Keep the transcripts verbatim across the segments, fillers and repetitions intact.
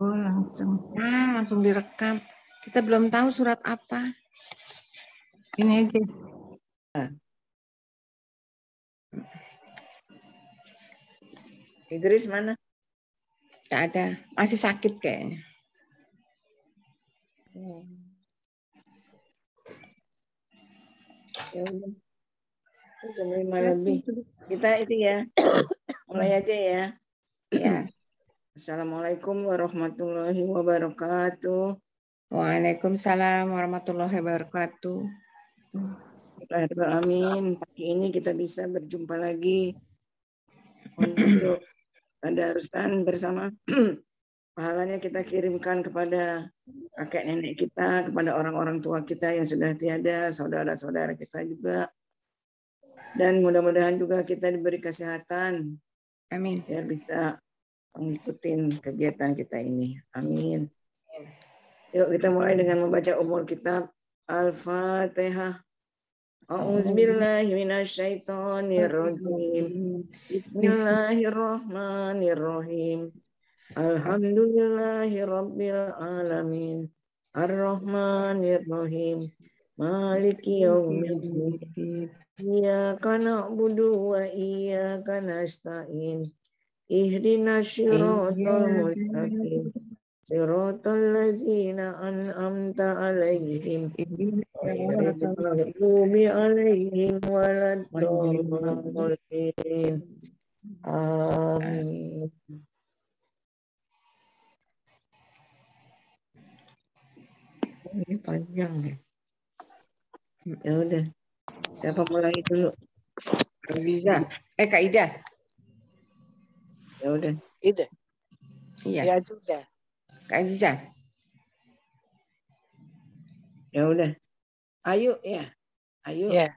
Oh, langsung. Nah, langsung direkam. Kita belum tahu surat apa. Ini aja. Nah. Idris mana? Tidak ada. Masih sakit kayaknya. Hmm. Ya udah. Jam lima lebih. Kita itu ya. Mulai aja ya. Ya. Assalamualaikum warahmatullahi wabarakatuh. Waalaikumsalam warahmatullahi wabarakatuh. Amin. Pagi ini kita bisa berjumpa lagi untuk tadarusan bersama. Pahalanya kita kirimkan kepada kakek nenek kita, kepada orang-orang tua kita yang sudah tiada, saudara-saudara kita juga. Dan mudah-mudahan juga kita diberi kesehatan. Amin. Biar bisa mengikuti kegiatan kita ini. Amin. Yuk kita mulai dengan membaca umul kitab Al-Fatihah. A'udzubillahi minasyaitonirrajim. Bismillahirrahmanirrahim. Alhamdulillahi rabbil alamin. Ar-Rahmanir-Rahim. Maliki yaumiddin. Iyyaka na'budu wa iyyaka nasta'in. Ihdinas siratal mustaqim. Siratal ladzina an'amta 'alaihim. Ghairil maghdubi 'alaihim waladdallin. Amin. Ini panjang ya. Ya udah. Siapa mulai dulu? Kak Iza. Eh Kak Ida. Ya udah. Ida. Iya. Ya sudah. Kak Iza. Ya udah. Ayo ya. Ayo. Ya.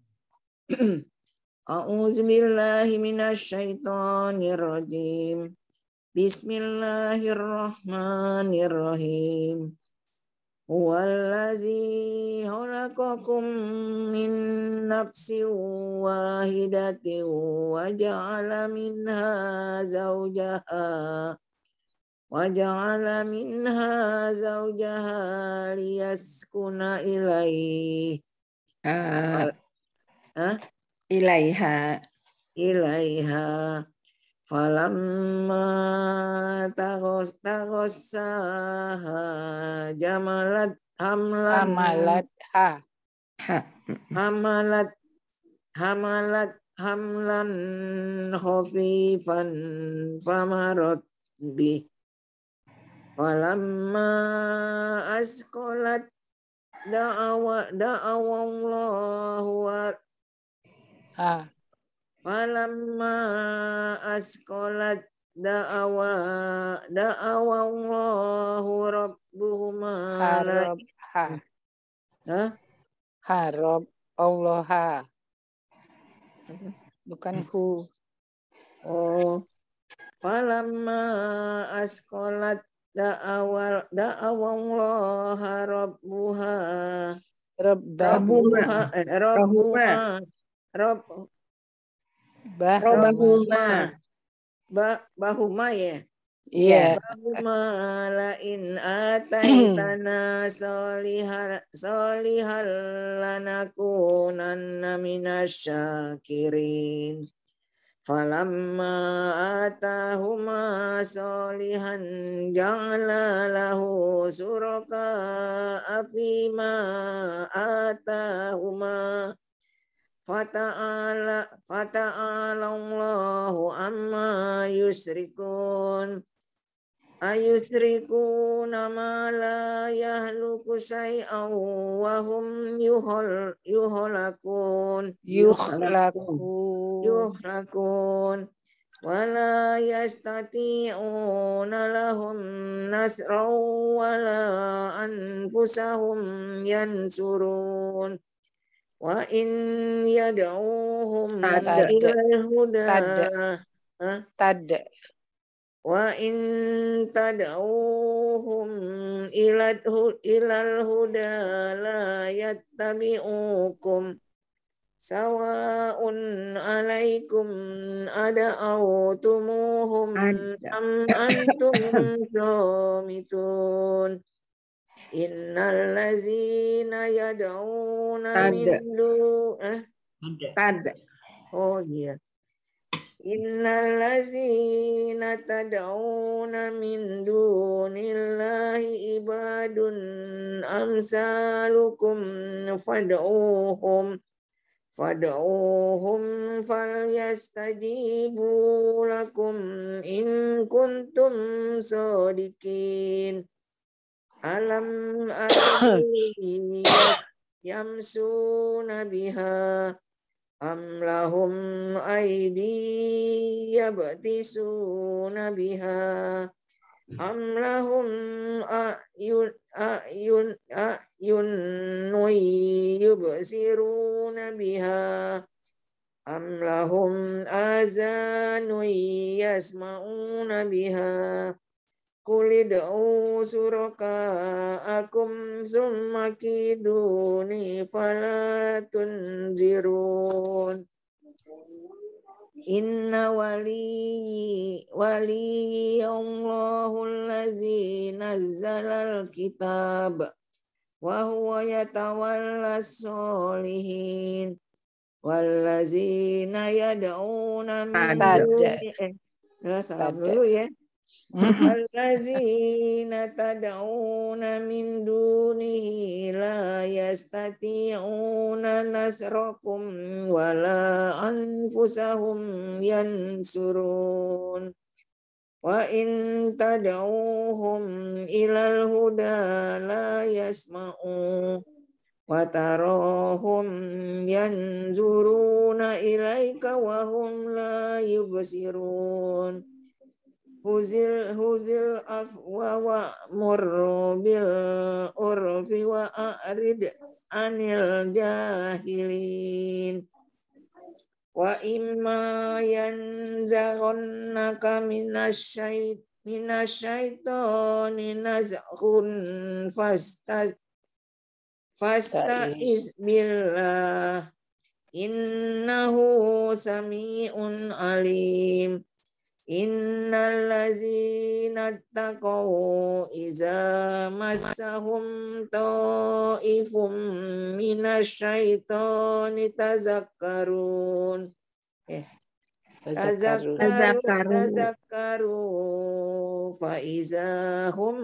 A'udzubillahi minasyaitonirrajim. Bismillahirrahmanirrahim. Huwallazi khalaqakum min nafsin wahidatin wa ja'ala minha zawjaha wa ja'ala minha zawjaha liyaskuna ilaihi. Uh, Hah? ilaiha. Ilaiha. Falamma tagos tagossaha jamalat hamlan Hamalat ha. Ha. hamalat hamalat hamlan khafifan famarat bi falamma asqalat da'awa da'awa Allahu wa Ha. falamma asqalat da'awa da'awa Allahu rabbuhuma Harab ha. Hah? Harab Allah ha. Bukan hu. Oh, falamma asqalat da'awa da'awa Allah rabbuha Rabbahu. rabbuha eh, rabbuha rabb Bah. rabbuma ba bahuma ya Iya. bahuma la in ataitana solihal solihal lanakunanna minasyakirin. Falamma atahuma solihan ja'ala lahu suraka afima atahuma fata'ala fata'ala Allahu amma yusrikun ayusrikuna ma la yahluku syai'an wa hum yuhol yuholakun Yukhlaku. yuhlakun wala yastati'una lahum nasran wala anfusahum yansurun wa in yad'uhum Tada. ilal huda Tada. Hah? Tada. wa in tad'uhum ilal ilal huda la yattabi'ukum sawa'un alaikum ada'awtumuhum am antum shamitun. Innal ladzina yad'una min du eh Ada. oh iya. Innal ladzina tad'una min dunillahi ibadun amsalukum fad'uhum fad'uhum falyastajibu lakum in kuntum shadiqin. Alam arjuli yamsuna biha am lahum aidi yabtisuna biha am lahum ayun ayun ayun yubsiruna biha am lahum azanu yasma'una biha. Kulid'u suraka'akum summa kiduni falatunzirun. Inna wali wali Allahu allazi nazzalal kitab wa huwa yatawallas solihin wallazina yad'una min duni eh salam dulu ya. Allazina tad'una min dunihi la yastati'una nasrakum wala anfusahum yansurun. Wa in tad'uhum ilal huda la yasma'u wa tarahum yanzuruna ilaika wa hum la yubsirun. Huzil huzil afwa wa murru bil urfi wa a'rid anil jahilin. Wa imma yanzaghannaka minasyait minasyaitoni nazghun fastaz fasta'iz billah innahu sami'un alim. Innal ladzina taqaw iza massahum ta'ifum minasyaitoni tazakkarun eh tazakkaru tazakkaru fa iza hum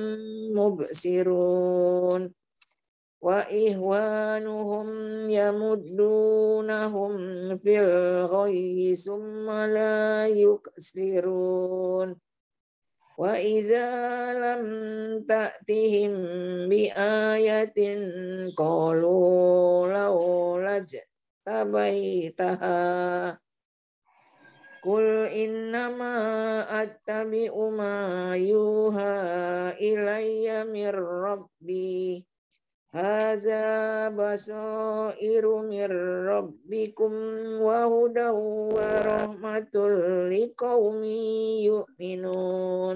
mubsirun. Wa ihwanuhum yamuddunahum fil ghayyi summa la yuksirun. Wa iza lam ta'tihim bi ayatin qalu law lajtabaitaha. Qul innama attabi'u ma yuha ilayya mir rabbi. Haza basairu mir rabbikum wa hudaw wa rahmatul liqaumi yu'minun.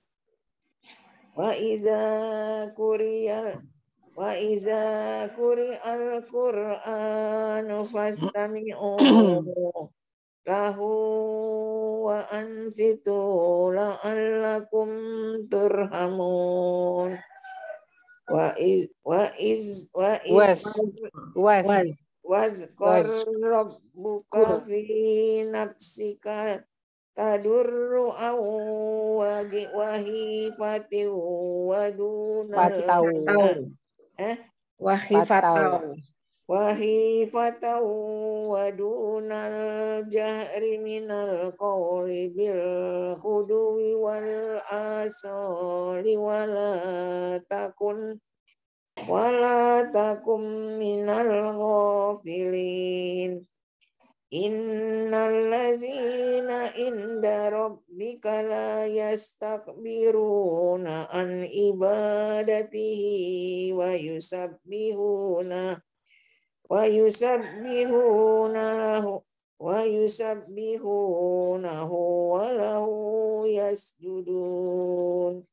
Wa iza quriya wa iza quri'al qur'anu fastami'u lahu wa ansitu la'allakum turhamun. Wa iz wa iz wa iz was wazkar rabbuka fi nafsika tadurru'an wa wahifati wa dunal eh Wahifatau. wahifatan wa dunal jahri minal qawli bil khudwi wal asali wala takun wala takum minal ghafilin. Innal ladzina inda rabbika la yastakbiruna an ibadatihi wa yusabbihuna wa yusabbihuna lahu wa yusabbihunahu wa lahu yasjudun.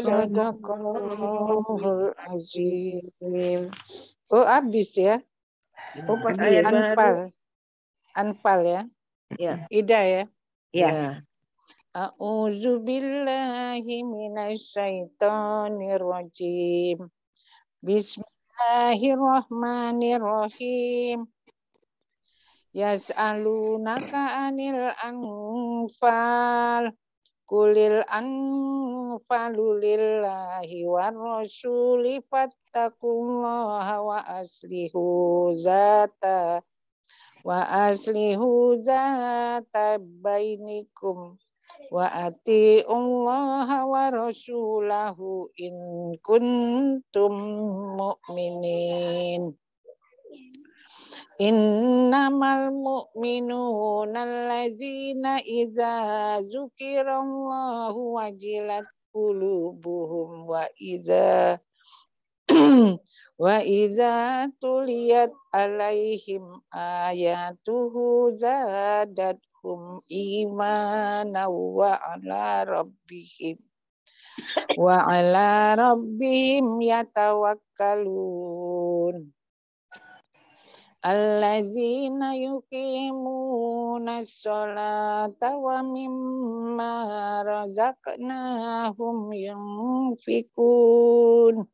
Sadaqallahul azim. Oh, habis ya? Oh, pas ayat baru. Anfal. Anfal ya. Ya. Ida ya. Ya. A'udzu billahi minasyaitonir rajim. Bismillahirrahmanirrahim. Yas'alunaka anil anfal. Kulil anfalu lillahi war rasuli fattaqullaha wa aslihu zata wa aslihu zata bainikum wa atiullaha wa rasulahu in kuntum mu'minin. Innamal mu'minuna allazina iza zukirallahu wajilat qulubuhum wa iza wa iza tuliyat alaihim ayatuhu zadatuhum imanan wa ala rabbihim wa ala rabbihim yatawakkalun. Allazina yuqimuna sholata wa mimma razaqnahum yunfikun.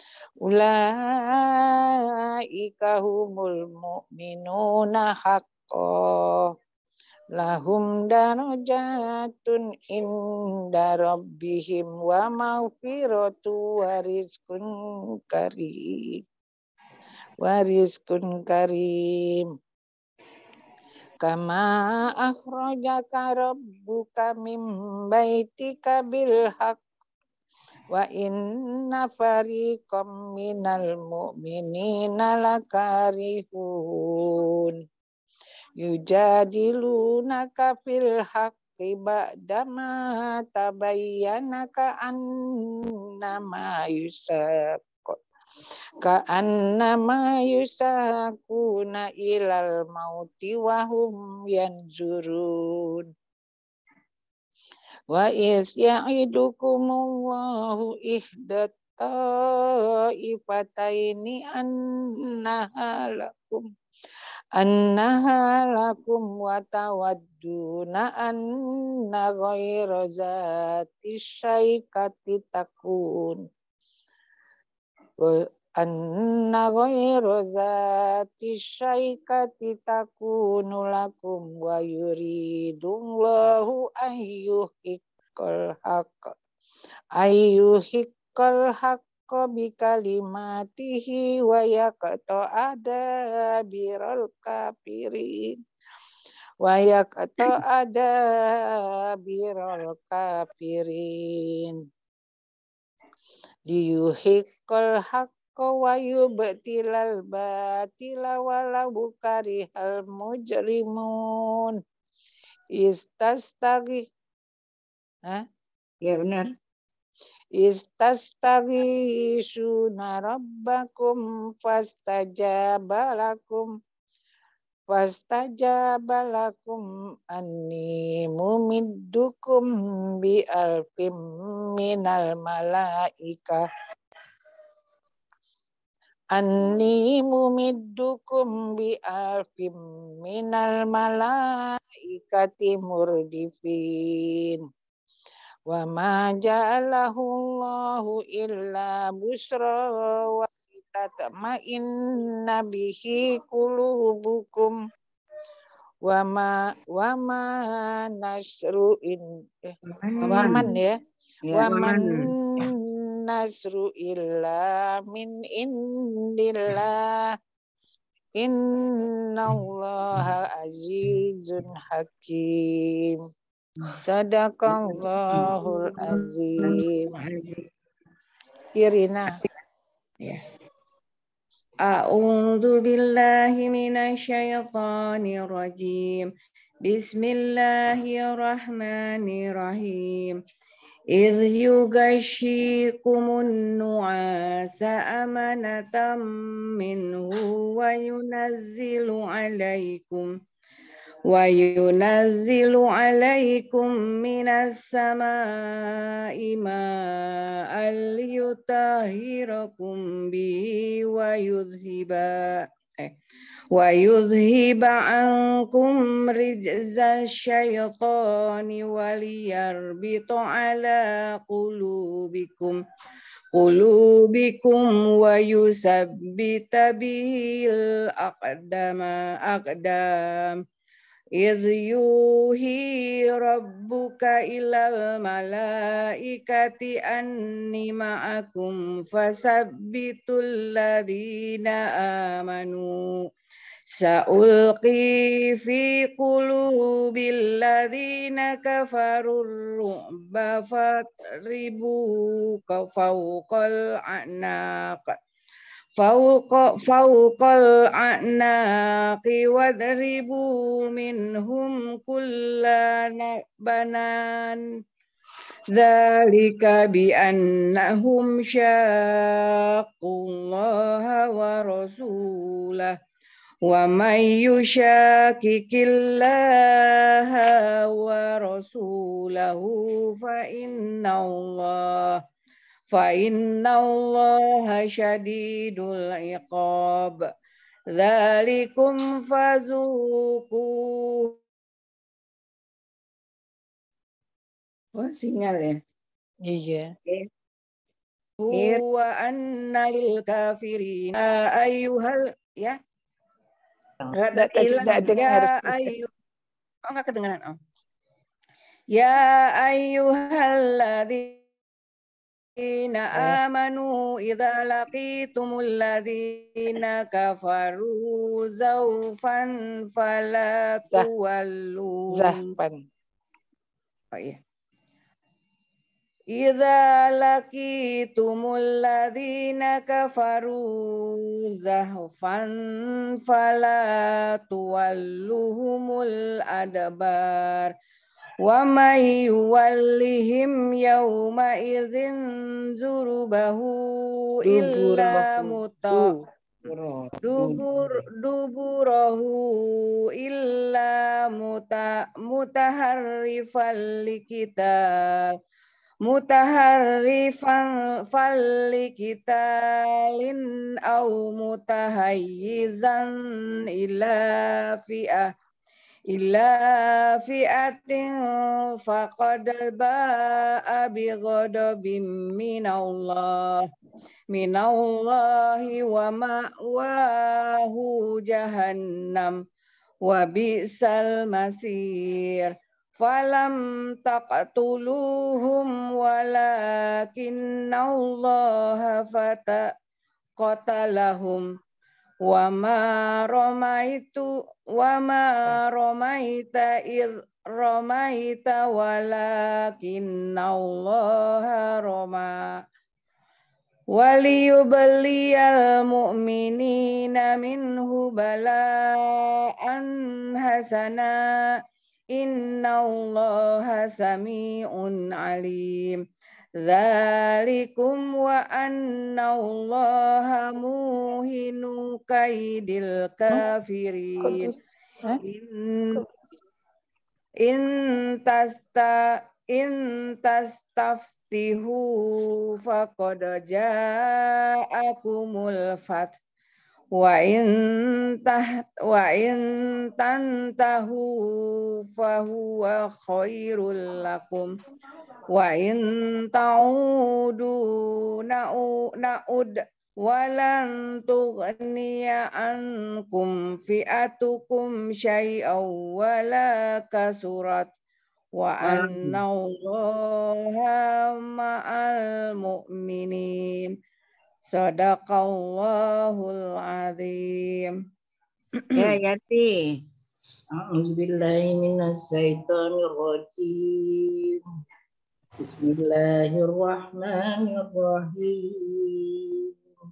Ulaika humul mu'minuna haqqan. Lahum darajatun inda rabbihim wa maghfiratu wa rizqun karim. Warizkun karim. Kama akhrajaka rabbuka min baitika bil haqq wa inna fariqam minal mu'minina lakarihun. Yujadilunaka fil haqqi ba'dama tabayyana ka annama yusaq Ka'annama yusakuna ilal mauti wa hum yanzurun. Wa is ya'idukumullahu ihdat ta'ifataini annaha lakum annaha lakum wa tawadduna anna ghayra zati syaikati takun. Anna ghayra zati syaikati takunu lakum wa yuridullahu ayyuhiqqal haqqa ayyuhiqqal haqqa bikalimatihi wa yaqta adabiral kafirin wa yaqta adabiral kafirin. Liyuhiqqal haqqa wa yubtilal batila walau karihal mujrimun. Istastaghi Hah? Ya benar. Istastaghisuna rabbakum fastajaba lakum fastajaba lakum anni mumiddukum bi alfim minal malaika anni mumiddukum bi alfim minal malaikati murdifin. Wa ma ja'alahu Allahu illa busra wa tatma'inna bihi qulubukum wa ma wa ma nasru in eh, wa man ya wa man nasru illa min indillah innallaha azizun hakim. Sadaqallahul azim. Irina. Ya. A'udzu billahi minasyaitonir rajim. Bismillahirrahmanirrahim. Idh yughashshikumun nu'asa amanatan minhu wa yunazzilu 'alaikum wa yunazzilu 'alaikum minas samaa'i ma'an liyutahhirakum bihi wa yudhhiba eh wa yuzhiba ankum rijza syaitani waliyarbita ala qulubikum qulubikum wa yusabbita bil aqdama aqdam iz yuhi rabbuka ilal malaikati anni ma'akum fasabbitul ladina amanu sa'ulqi fi qulubil ladina kafarur ru'ba fatribu fawqal a'naq fawqa fawqal a'naqi wadribu minhum kullan banan dzalika bi annahum syaqqullaha wa rasulahu wa may yushaqiqillaha wa rasulahu fa innallaha fa innallaha syadidul iqab dzalikum fazuquh. Oh, sinyal ya. Iya. Okay. Wa anna lil kafirina ayyuhal ya Enggak tidak dengar. ya ayyuh oh enggak kedengaran oh ya ayyuhalladzina amanu idza laqitumul ladzina kafaru zawfan fala tuwallu Zahpan. oh iya idza laqitumul ladzina kafaru zahfan fala tuwalluhumul adbar wa may yuwallihim yawma idzin zurubahu illa muta dubur duburahu illa muta mutaharrifal likital mutaharrifan fallikitalin au mutahayyizan ila fi'ah ila fi'atin faqad ba'a bi ghadabim minallah minallahi wa ma'wahu jahannam wa bi'sal masir. Falam taqtuluhum walakinallaha fata qatalahum wa ma ramaitu wa ma ramaita id ramaita walakinallaha rama waliyubliyal mu'minina minhu bala'an hasana innallaha sami'un alim. Dzalikum wa annallaha muhinu kaidil kafirin. In, in tasta in tastaftihu faqad ja'akumul fath. Wa in tah wa in tantahu fahuwa khairul lakum wa in ta'udu na'u na'ud walan tughniya ankum fi'atukum syai'aw wala kasurat wa anna Allaha ma'al mu'minin. Sadaqallahul azim. Ya, Yati. A'udzubillahi minasyaitonir rajim. Bismillahirrahmanirrahim.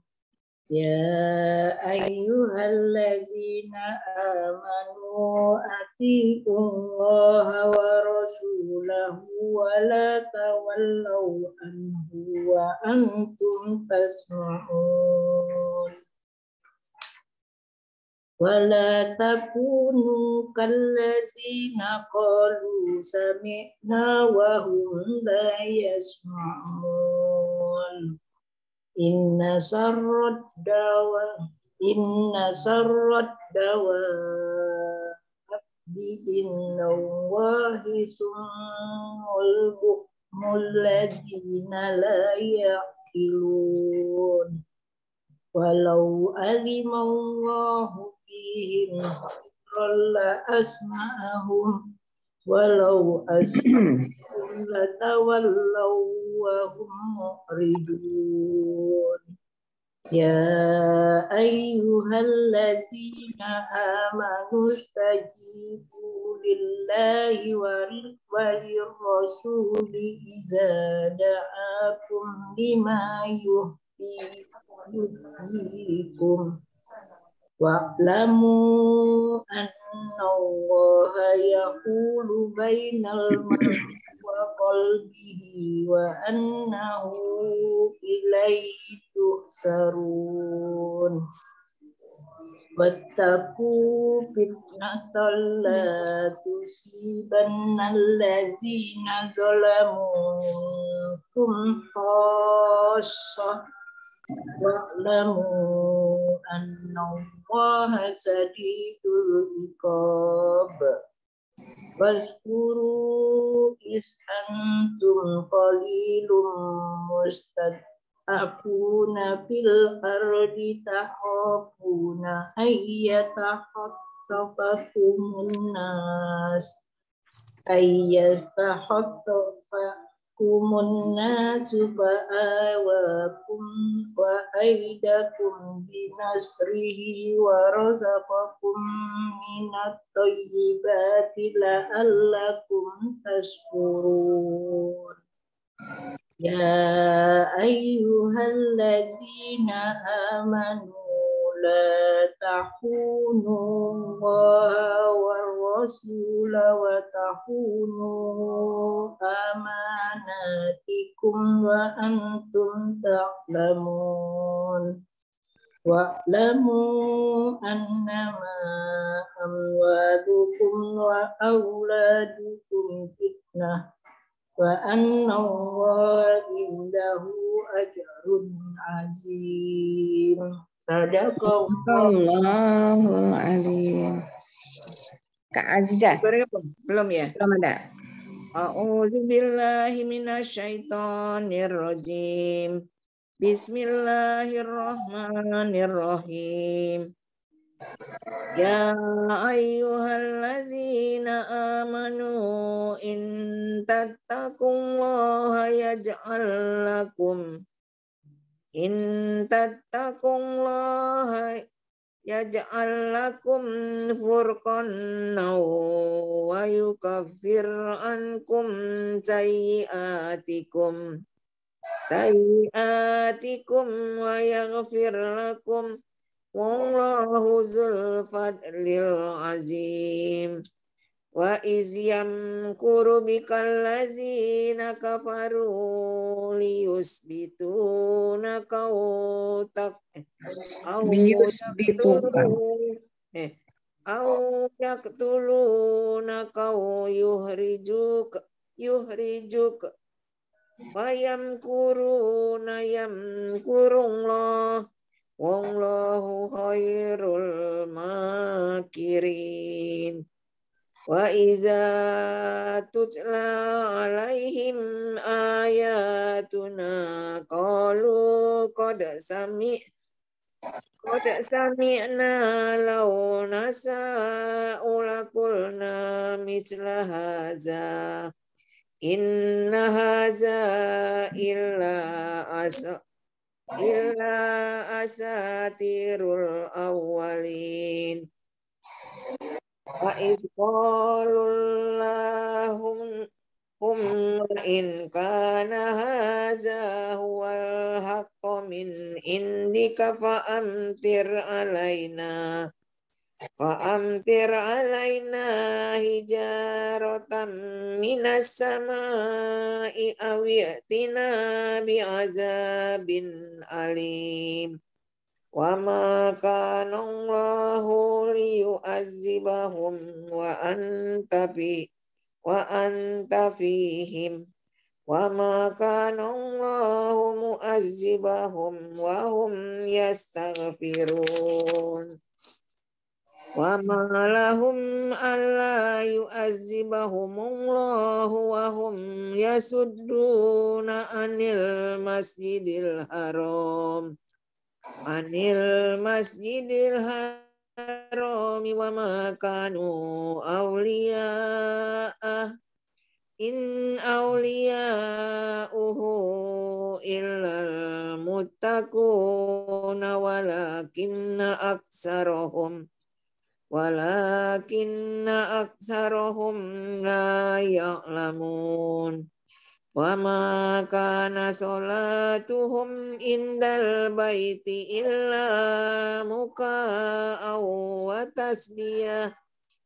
Ya ayyuhallazina amanu atiiqullaha wa rasulahu wa la tawallaw anhu wa antum tasma'un. Wa la takunu kallazina qalu sami'na wa hum la yasma'un. Inna sarrad dawa inna syarrad dawabi innallahi summul bukmul ladzina la ya'qilun walau alimallahu fihim la asma'ahum walau asma'ahum latawallaw wa hum mu'ridun ya ayyuhallazina amanu istajibu lillahi walirrasuli idza da'akum lima yuhyikum wa'lamu annallaha yahulu bainal mar'i wa qalbihi wa annahu ilaihi tuhsarun wattaqu fitnatan la tusibanna allazina zalamu minkum khassah wa'lamu annallaha sadidul iqab waskuru is antum qalilum mustad'afuna fil ardi takhafuna ayyatakhaffakumun nas ayyatakhaffakumun kumun nasu fa'awakum wa aidakum binasrihi wa razaqakum minat thayyibati la'allakum tashkurun ya ayyuhallazina amanu la tahunu Allaha war rasula wa tahunu amanatikum wa antum ta'lamun wa'lamu annama amwalukum wa auladukum fitnah wa anna Allaha indahu ajrun azim. Sadaqallahul alim. Kak Azizah, Belum ya? belum ada. A'udzu billahi minasyaitonir rajim. Bismillahirrahmanirrahim. Ya ayyuhallazina amanu in tattaqullaha yaj'al lakum in tattaqullaha yaj'al lakum furqanan wa yukaffir ankum sayyi'atikum sayyi'atikum wa yaghfir lakum wallahu dzul fadlil azim. Wa iz yamkuru bikal ladzina kafaru liyusbitunaka aw tak aw Biyusbituka. eh aw yaqtulunaka aw yuhrijuk yuhrijuk wa yamkuruna yamkurullah wallahu khairul makirin. Wa idza tutla alaihim ayatuna qalu qad sami qad sami'na law nasa'u laqulna misla hadza inna hadza illa asa illa asatirul awwalin. Wa idh qalullahum hum in kana hadza huwal haqqu min indika fa amtir alaina fa amtir alaina hijaratan minas samai aw yatina bi'azabin alim. Wa ma kana Allahu liyu'azzibahum wa anta fi wa anta fihim Wa ma kana Allahu mu'azzibahum wa hum yastaghfirun. Wa ma lahum alla yu'azzibahumullahu wa hum yasudduna anil masjidil haram anil masjidil haram wa ma kanu awliya'ah in awliya'uhu illal muttaquna walakinna aktsarahum walakinna aktsarahum la ya'lamun. Wa ma kana salatuhum indal baiti illa muka'aw wa tasbiyah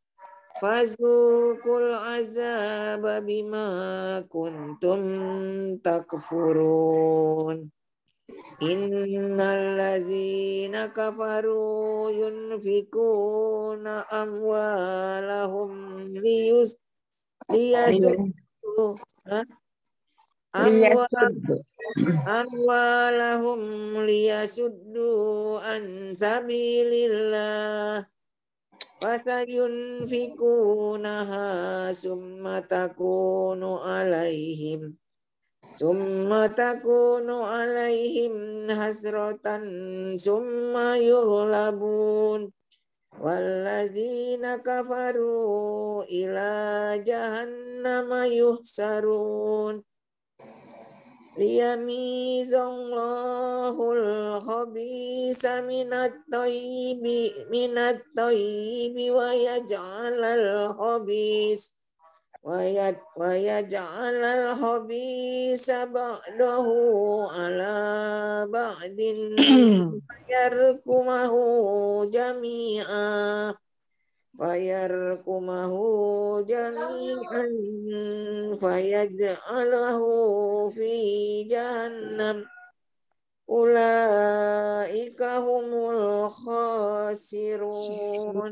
fazukul azaba bima kuntum takfurun. Innal ladzina kafaru yunfikuna amwalahum liyus liyasuddu amwal amwalahum liyasuddu an sabilillah fasayunfikunaha summa takunu alaihim summa takunu alaihim hasratan summa yughlabun wallazina kafaru ila jahannama yuhsarun liyamizallahul khabisa minat thayyibi minat thayyibi wa yaj'alal khabis wa yaj'alal khabisa ba'dahu ala ba'din yarkumahu jami'a fayarkumahu jami'an fayaj'alahu fi jahannam ulaika humul khasirun.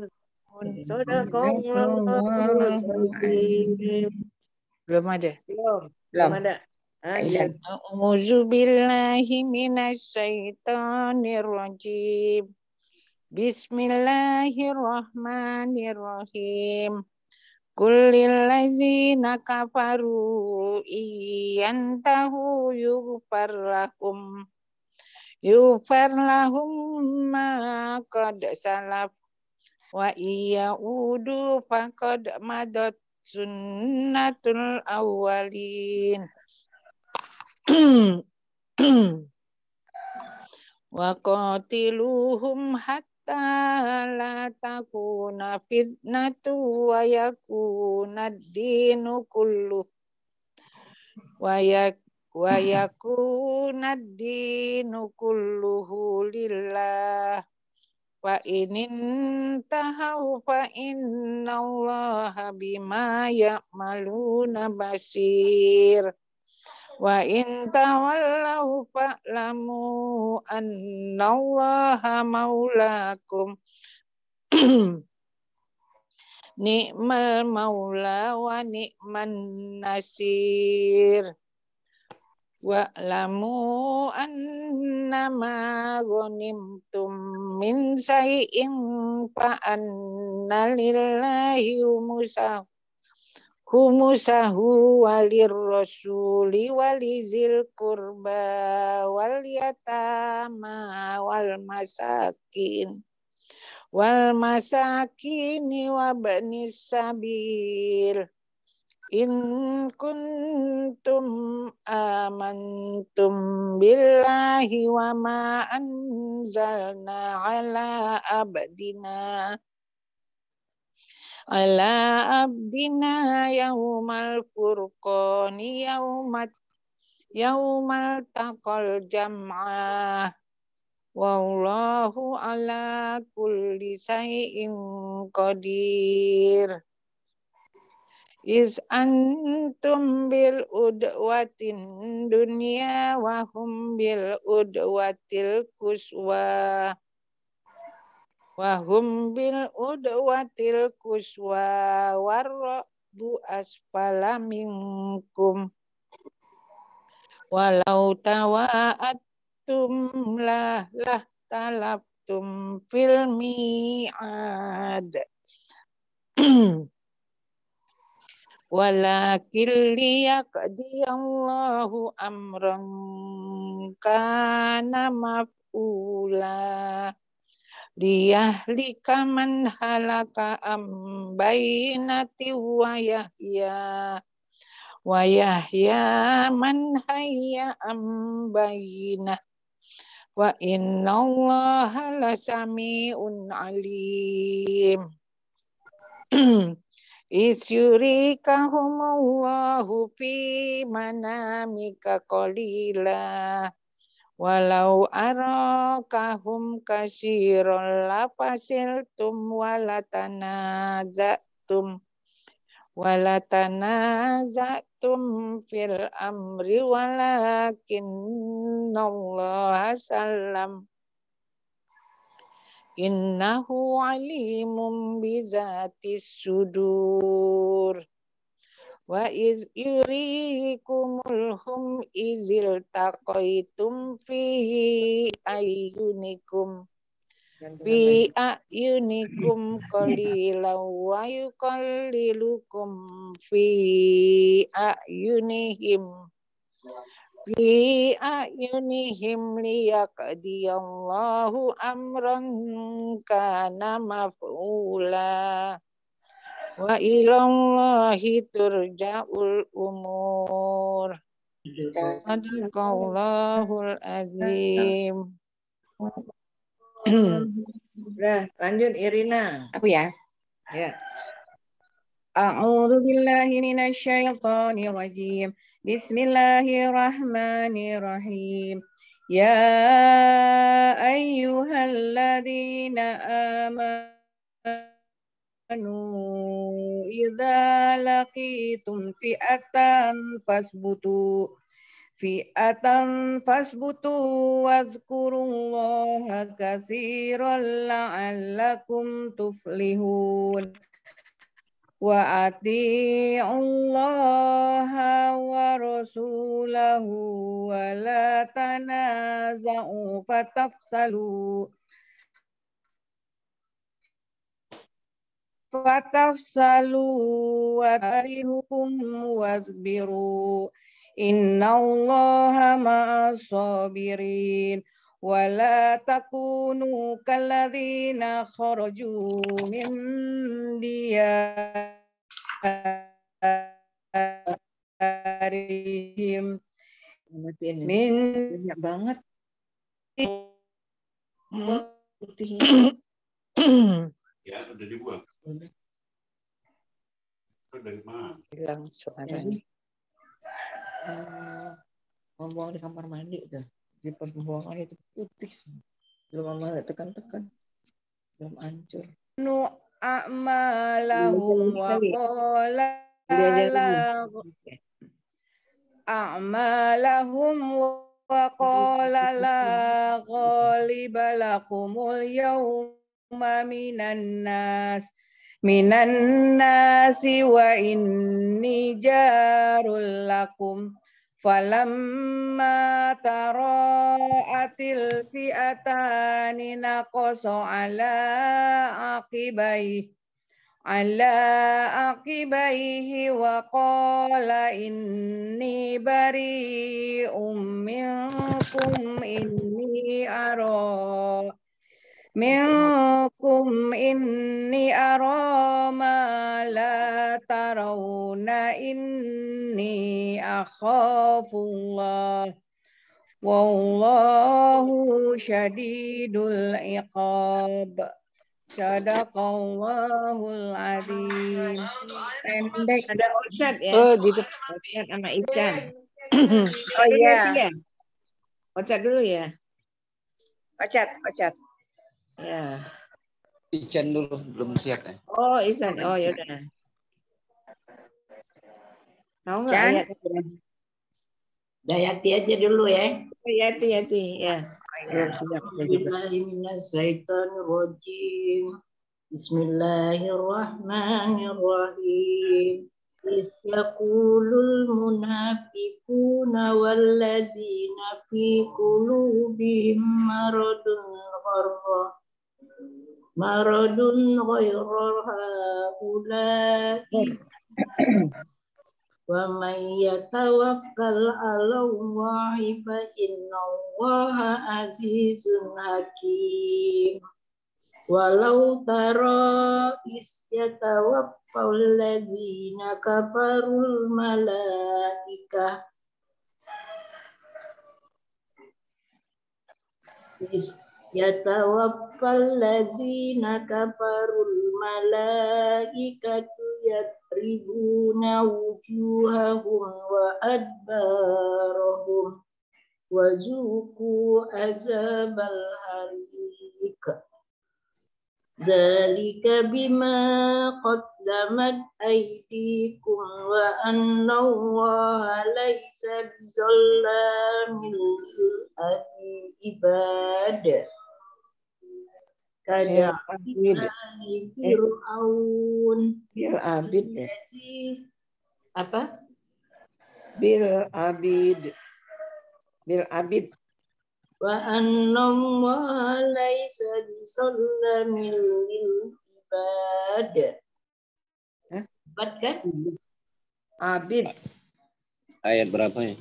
Sadaqallahul azim. Belum ada. Belum, belum ada. Lanjut. A'udzu billahi minasyaitonir rajim. Bismillahirrahmanirrahim. Kullil ladzina kafaru iyantahu yughfar lahum yughfar lahum ma qad salaf wa iyaudu faqad madat sunnatul awwalin. Wa qatiluhum hatta la takuna fitnatu wa yakuna ad-dinu kullu wa yak wa yakuna ad-dinu kulluhu lillah wa inin tahaw fa innallaha bima ya'maluna basir. Wa in tawallaw fa'lamu annallaha maulakum ni'mal maula wa ni'man nasir. Wa'lamu annama ghanimtum min syai'in fa anna lillahi musahu humusahu walir rasuli walizil qurba wal yatama wal masakin wal masakini wa banis sabil in kuntum amantum billahi wa ma anzalna ala abdina ala abdina yaumal furqani yaumat yaumal taqal jam'ah wallahu ala kulli syai'in qadir. Is antum bil udwatin dunya wa hum bil udwatil kuswa Wahum bil udwatil kuswa warrabu asfala minkum Walau tawa'attum lah lah talaftum fil mi'ad. Walakin liyaqdiyallahu amran kana maf'ula liyahlika man halaka am bainati wa yahya wa yahya man hayya am bainah wa innallaha lasami'un alim. Isyurikahumullahu fi manamika qalila walau arakahum kasiron lafasiltum walatanazatum walatanazatum fil amri walakinnallaha sallam innahu alimun bizatis sudur. Wa iz yurikumulhum izil taqaitum fi ayyunikum fi ayyunikum qalilan wa yuqallilukum fi ayyunihim Fi ayunihim liyaqdiyallahu amran kana maf'ula wa ilallahi turja'ul umur. Sadaqallahul azim. Udah, lanjut Irina. Aku ya. Ya. A'udzu billahi minasy syaithanir rajim. Bismillahirrahmanirrahim. Ya ayyuhalladzina amanu idza laqitum fi'atan fasbutu fi'atan fasbutu wadhkurullaha katsiran la'allakum tuflihun. Wa ati'ullaha wa rasulahu wa la tanaza'u fatafsalu fatafsalu wa tarihukum wasbiru innallaha ma'as sabirin. Wala takunu kalladzina kharaju min diyarihim min banyak banget. Ya, udah dibuang. Itu dari mana? Hilang suaranya. Uh, ngomong di kamar mandi tuh. Di pas pembuangan itu putih, belum mama tekan-tekan, belum hancur. Nu a'malahum wa qala a'malahum wa qala la ghaliba lakumul yawma minan nas minan nasi wa inni jarul lakum. Falamma tara'atil fi'atani naqasa ala aqibaihi ala aqibaihi wa qala inni bari'um minkum inni ara minkum inni ara ma la tarawna inni akhafullah wallahu syadidul iqab. Sadaqallahul azim. Pendek. Ada Ustad ya? Oh, di depan. Ustad sama Ican. Oh iya. Ustad dulu ya. Ocat, ocat. Ya. Ican dulu belum siap ya. Oh, Ican. Oh, ya udah. Tahu nggak ayatnya? Dayati aja dulu ya. Yati, Yati, ya. Bismillahirrahmanirrahim. Is yaqulul munafiquna wallazina fi qulubihim maradun gharra maradun ghairu haula'i wa man yatawakkal 'ala Allahi fa innallaha azizun hakim. Walau tara is yatawaffal ladzina kafarul malaikah is yatawaffal ladzina kafarul malaikatu yatribuna wujuhahum wa adbarahum wa zuqu azabal harik. Dzalika bima qaddamat aydikum wa annallaha laisa bizallamin lil ibad. Kada ali Fir'aun Bil abid ya. apa? Bil abid. Bil abid. Wa annallaha laisa bizallamin lil ibad. Hah? Ibad kan? Abid. Ayat berapa ya?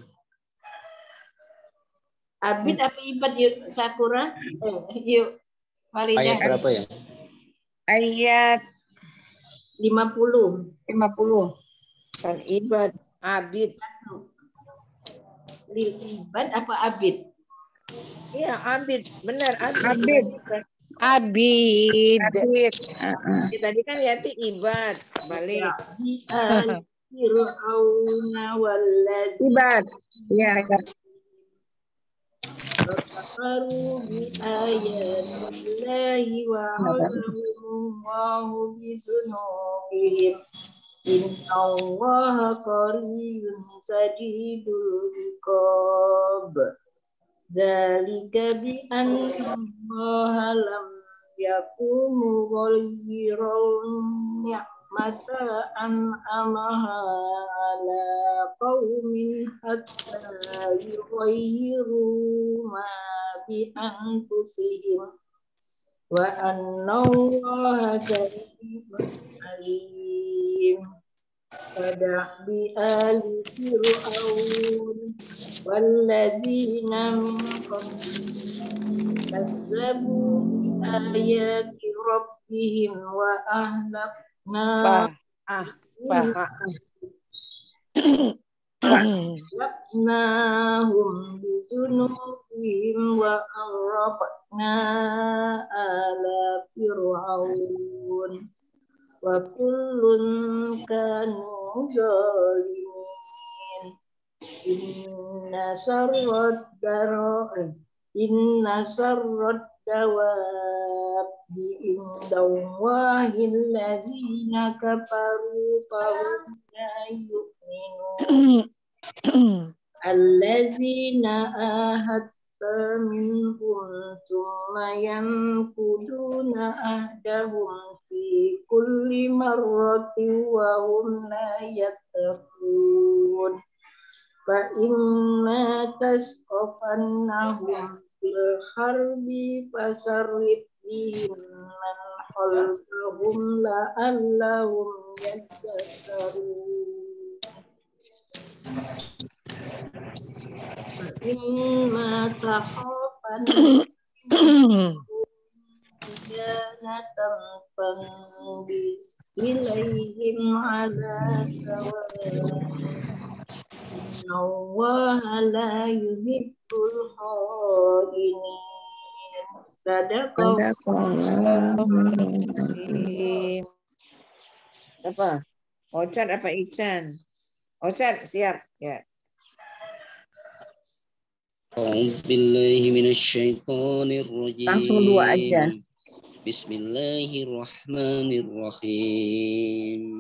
Abid apa ibad yuk Sakura? Eh, yuk Farida. Ayat berapa ya? Ayat lima puluh. lima puluh. Kan ibad. Abid. Lil ibad apa abid? Iya, abid. Benar, abid. Abid. Abid. Abid. Tadi kan lihat ibad. Balik. Bi al fir'auna wallazi Ibad. Ya. kafaru bi ayatillahi wa Allahu bi sunubihim. Inna Allaha qawiyyun sadidul iqab. Dzalika bi anna Allaha lam yakum mughayyiran ni'matan an'amaha ala qaumin hatta yughayyiru ma bi anfusihim wa anna Allaha sami'un alim. Pada bi ali Fir'aun walladzina min qablihim kazzabu bi ayati rabbihim wa ahlakna Ah, Pak. ahlaknahum bi dzunubihim wa aghraqna ala Fir'aun wa kullun kanu zalimin. Inna sarrad dara inna sarrad dawab bi indallahi alladzina kafaru fahum la yu'minun. Alladzina ahadta minhum thumma yanquduna ahdahum fi kulli marratin wa hum la yattaqun. Fa imma tasqafannahum fil harbi fasarrid bihim man khalfahum la'allahum yadhakkarun. Fa imma takhafanna khiyanatan fanbis ilaihim ala sawa'. Inna Allaha la yuhibbul kha'inin. Sadaqallahu. apa? Ocat apa Ican? Ocat, siap. Ya. A'udzu billahi minasyaitonir rajim. Langsung dua aja. Bismillahirrahmanirrahim.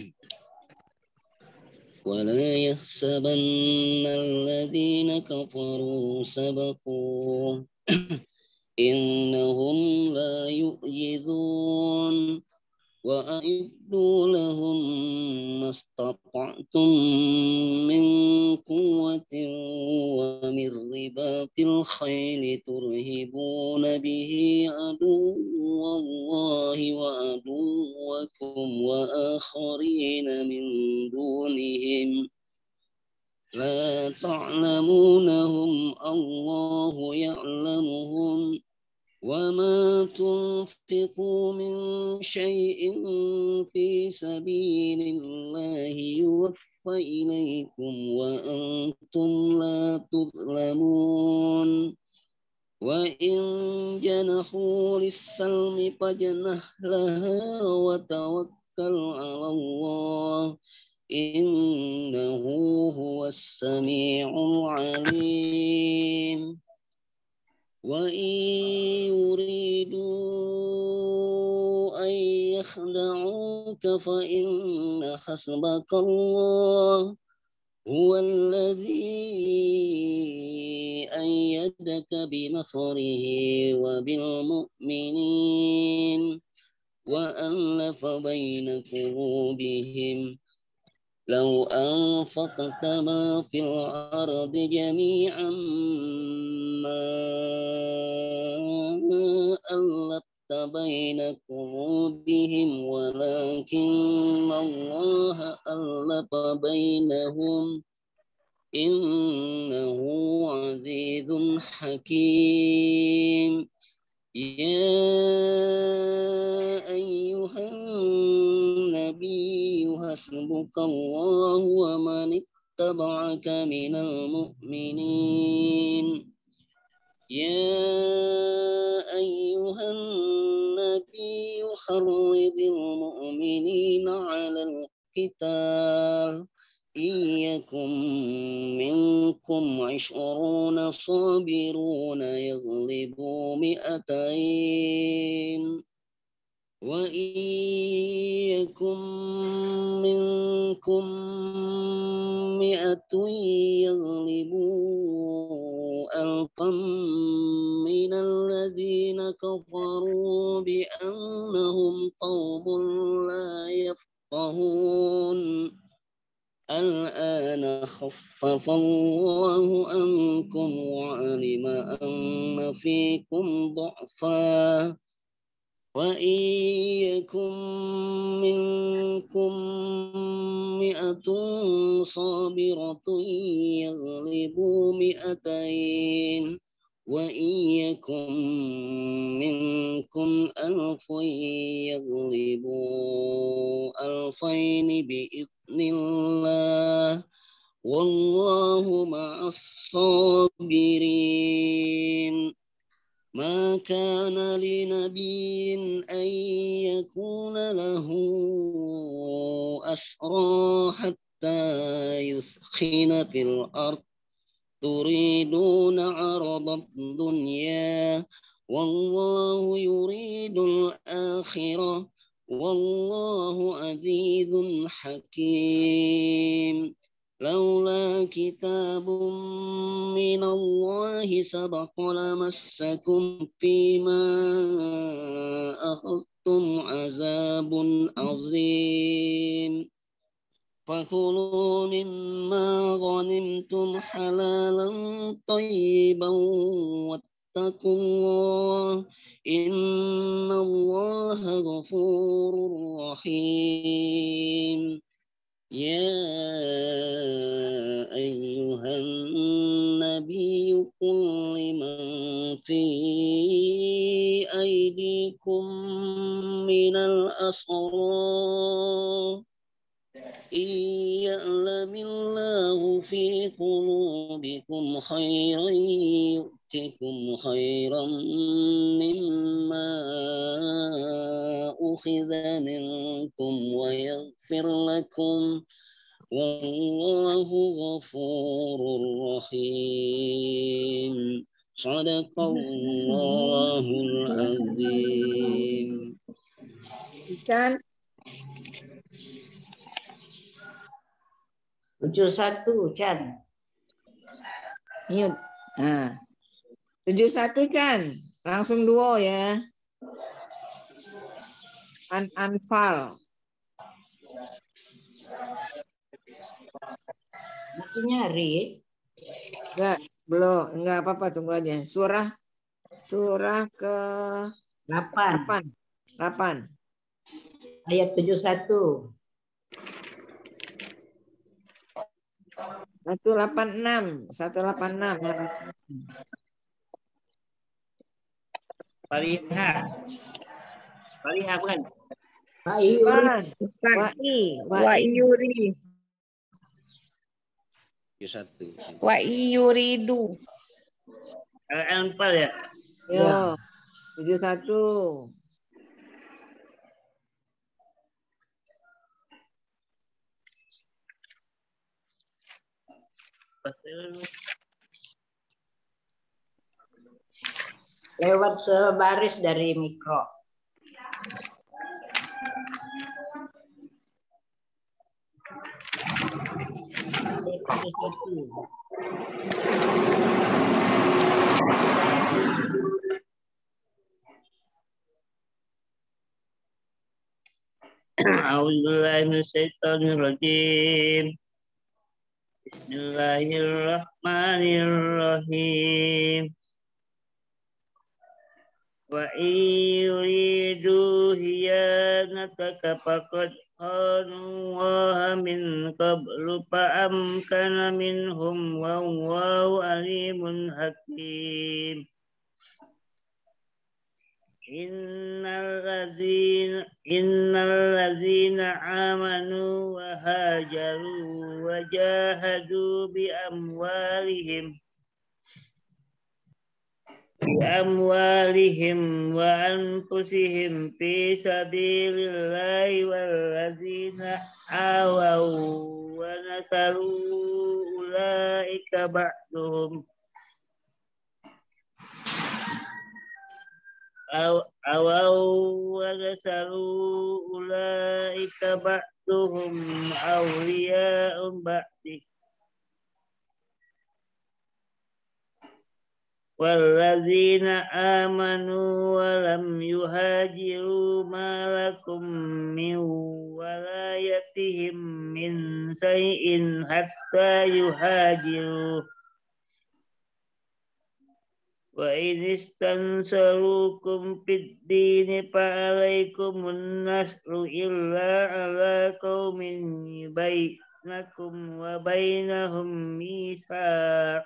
ولا يحسبن الذين كفروا سبقوا إنهم لا يعجزون وأعدوا لهم ما استطعتم من قوة ومن رباط الخيل ترهبون به عدو الله وعدوكم وآخرين من دونهم لا تعلمونهم الله يعلمهم وما تنفقوا من شيء في سبيل الله يوفى إليكم وأنتم لا تظلمون وإن جنحوا للسلم فاجنح لها وتوكل على الله إنه هو السميع العليم وإن يريدوا أن يخدعوك فإن حسبك الله هو الذي أيدك بنصره وبالمؤمنين وألف بين قلوبهم لو أنفقت ما في الأرض جميعا ما ألفت بين قلوبهم ولكن الله ألف بينهم إنه عزيز حكيم يا أيها النبي حسبك الله ومن اتبعك من المؤمنين يا أيها النبي حرض المؤمنين على القتال إن يكن منكم عشرون صابرون يغلبوا مئتين وإن يكن منكم مئة يغلبوا ألفا من الذين كفروا بأنهم قوم لا يفقهون الآن خفف الله عنكم وعلم أن فيكم ضعفا وإن يكن منكم مئة صابرة يغلبوا مئتين وإن يكن منكم ألف يغلبوا ألفين بإذن الله والله مع الصابرين ما كان لنبي أن يكون له أسرى حتى يثخن في الأرض تريدون عرض الدنيا والله يريد الآخرة والله عزيز حكيم لولا كتاب من الله سبق لمسكم فيما أخذتم عذاب عظيم فكلوا مما غنمتم حلالا طيبا واتقوا الله إن الله غفور رحيم يا أيها النبي قل لمن في أيديكم من الأسرى إن يعلم الله في قلوبكم خيرا يؤتكم خيرا مما أخذ منكم ويغفر لكم والله غفور رحيم صدق الله العظيم. tujuh satu Chan. Mute. Nah. tujuh satu Chan. Langsung duo ya. An-Anfal. Masih nyari? Enggak, belum. Enggak apa-apa, tunggu aja. Surah surah ke delapan. delapan. Ayat tujuh puluh satu. seratus delapan puluh enam. seratus delapan puluh enam. Fariha. Fariha bukan? Pak Yuri. Bukan. Wa'i. Wa yuri. Satu. Wa yuridu. Al-Anfal ya? Yo. tujuh puluh satu. Lewat sebaris dari mikro. A'udzubillahi minasyaitonir rajim. Bismillahirrahmanirrahim. Wa yuridu hiyanataka faqad khanu wa min qablu fa amkana minhum wa wallahu alimun hakim. Innal ladzina innal ladzina amanu wa hajaru wa jahadu bi amwalihim bi amwalihim wa anfusihim fi sabilillahi wal ladzina awaw wa nasaru ulaika ba'duhum awaw wa nasaru ulaika ba'duhum awliya'un ba'di walladzina amanu wa lam yuhajiru ma lakum min walayatihim min shay'in hatta yuhajiru wa in istansarukum fid dini fa alaikumun nasru illa ala qaumin bainakum wa bainahum mitsaq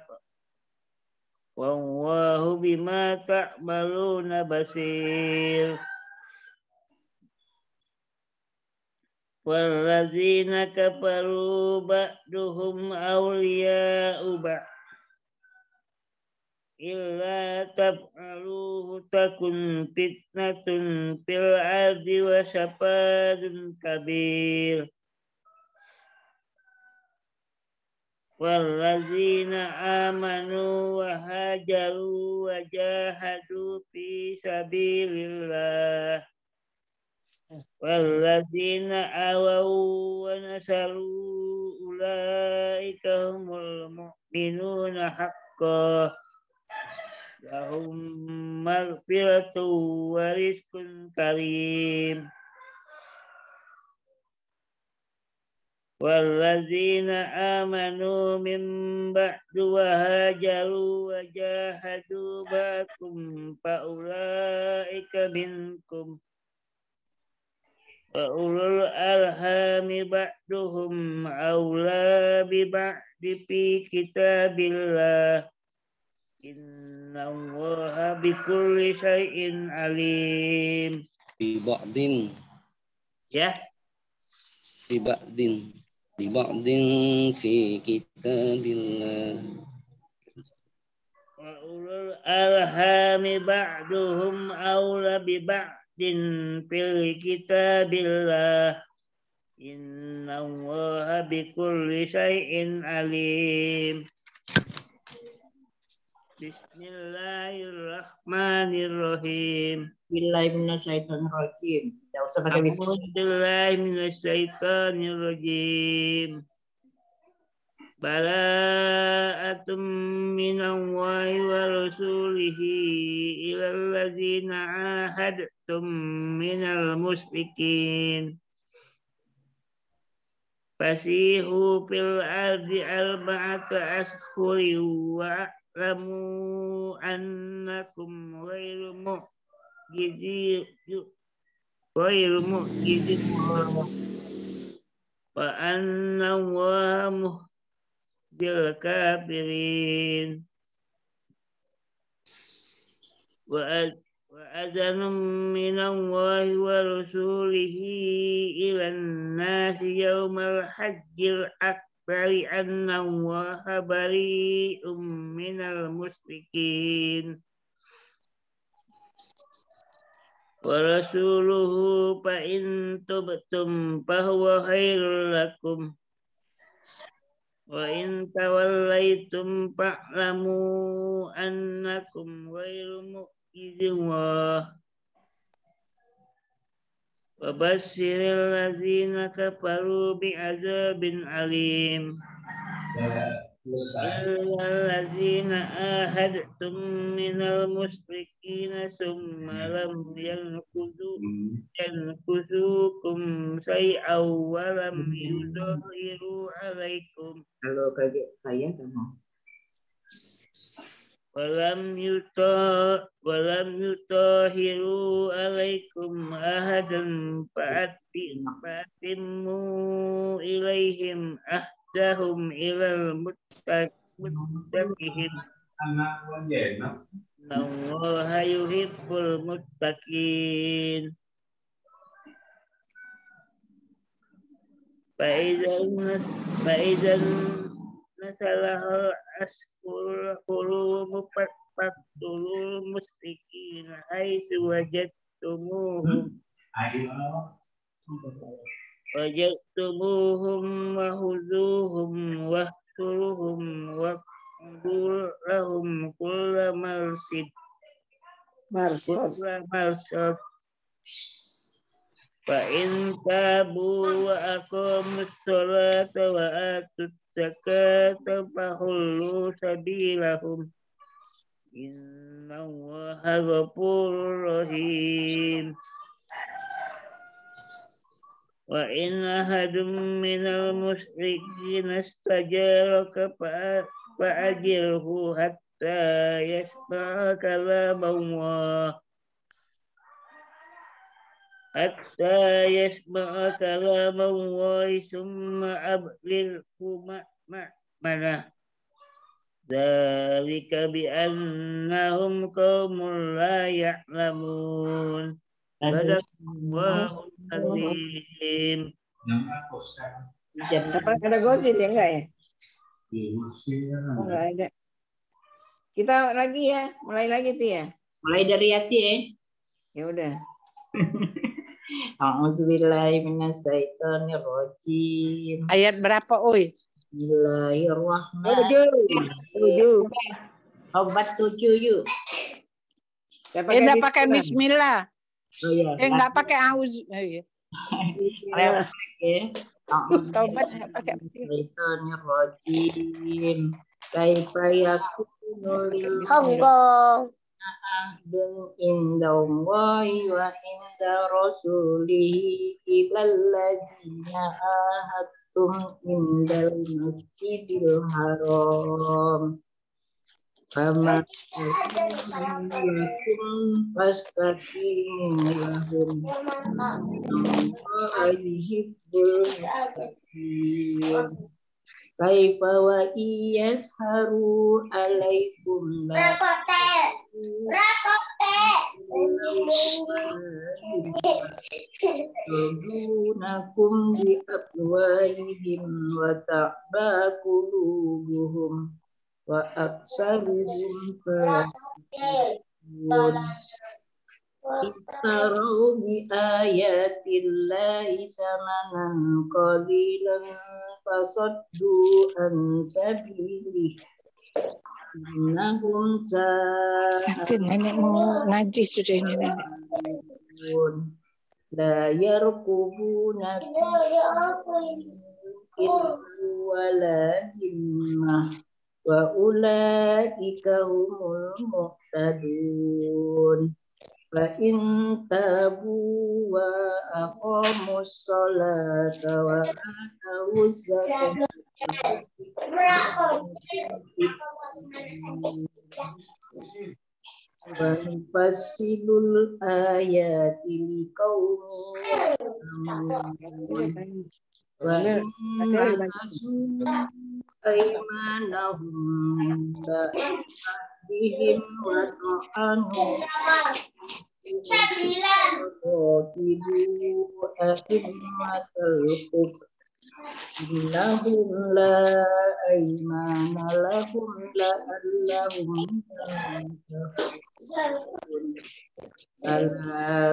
wallahu bima ta'maluna basir. Walladzina kafaru ba'duhum awliya'u ba'd illa taf'aluhu takun fitnatun fil ardi wa syapadun kabir. Walladzina amanu wa hajaru wa jahadu fi sabilillah walladzina awaw wa nasaru ulaika humul mu'minuna haqqan lahum maghfiratu wa rizqun karim. Walladzina amanu min ba'du wa hajaru wa jahadu ba'kum fa ulaika minkum wa ulul arhami ba'duhum awla bi ba'di fi kitabillah innallaha bikulli syai'in alim. Bi ba'din ya bi ba'din bi ba'din fi kitabillah wa ulul arhami ba'duhum awla bi ba'din fil kitabillah innallaha bikulli syai'in alim. Bismillahirrahmanirrahim. Bismillahirrahmanirrahim. Tidak usah pakai bismillah. Bismillahirrahmanirrahim. bara'atum minallahi wa rasulihi ilal ladzina ahadtum minal musyrikin fasihu fil ardi arba'ata ashhurin wa a'lamu annakum ghairu mu'jizi ghairu mu'jizi wa anna Allaha muhdil kafirin wa وأذن من الله ورسوله إلى الناس يوم الحج الأكبر أن الله بريء من المشركين ورسوله فإن تبتم فهو خير لكم وإن توليتم فاعلموا أنكم غير مؤمنين Allah wa basyiril ladzina kafaru bi'adzabin alim illal ladzina ahadtum minal musyrikina summa lam yanqudu yanqudukum syai'aw wa lam yudhiru alaikum Kalau kayak saya sama. walam yuta walam yutahiru alaikum ahadan fa'ati fa'atimu ilaihim ahdahum ilal muttaqihim Allaha yuhibbul muttaqin fa'izan fa'izan nasalahal askur hurum faktulul musyrikin haitsu wajadtumuhum wajadtumuhum wa huzuhum wahsuruhum wa qul lahum kulla marsid Marsad. kulla marsad fa in tabu wa aqamus sholata wa atut zakata fahullu sabilahum inna Allaha ghafurur rahim wa in ahadum minal musyrikin istajaraka fa'ajirhu hatta yasma'a kalam Allah hatta yasma'a kalam Allah summa ablighu ma'manah dzalika bi annahum qaumun la ya'lamun Sadaqallahul azim. Siapa ada gojek ya enggak ya? Oh, enggak ada. Kita lagi ya, mulai lagi tuh ya. Mulai dari hati ya. Ya udah. A'udzubillahi minasyaitonirrajim. Ayat berapa, Uy? Bismillahirrahmanirrahim. Tujuh. Obat tujuh yuk. Ya, Eh, enggak pakai bismillah. Oh iya. Eh, enggak pakai auz. Oh, iya. Taubat enggak pakai. Bismillahirrahmanirrahim. Kaifa yakunu lil ahdun indallahi wa inda rasulihi ilal ladzina ahadtum indal masjidil haram fama yakum fastaqimu lahum wa yuhibbul muttaqin kaifa wa iyasharu alaikum la Tujunakum bi afwahihim wa ta'ba qulubuhum wa aksaruhum fasiqun Ittaru bi ayatillahi samanan qalilan fasaddu an sabilihi innahum Nanti nenek mau ngaji sudah ini nenek. la yarqubuna wala zimmah wa ulaika humul muhtadun. Fa in tabu wa aqamus sholata wa atawuz zakata wa nufassilul ayati liqaumin ya'lamun. Wa inna nasu aymanahum ba'dihim wa ta'anu qatilu a'immatal kufr innahum la aymana lahum la'allahum yahtadun. Ala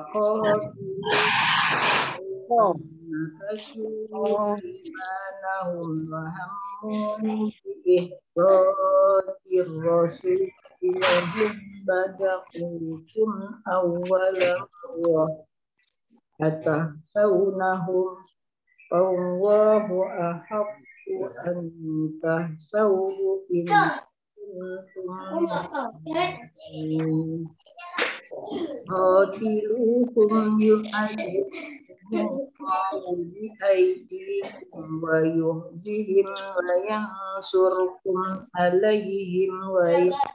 taqatilun nakasu aymanahum wa hammun bi ihratir rasul ilahum badakukum awwala wa atahsawnahum Allahu ahaqqu an tahsawhu in kuntum qatiluhum yu'adhibuhum bi aydikum wa yuhzihim wa yansurkum alayhim wa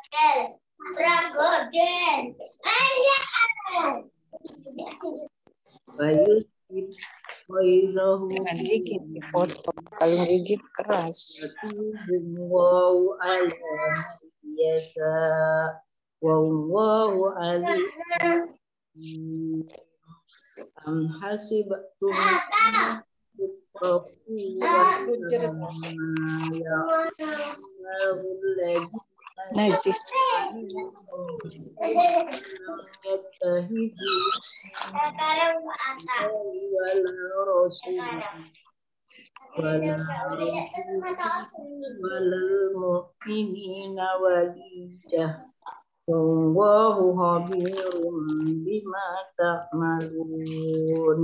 yusib Jangan gigit dipotong. Kalau gigit keras. Wallahu a'lam biasa. Wallahu alim. Am hasibtum Najis. Wallahu khabirum bima ta'malun.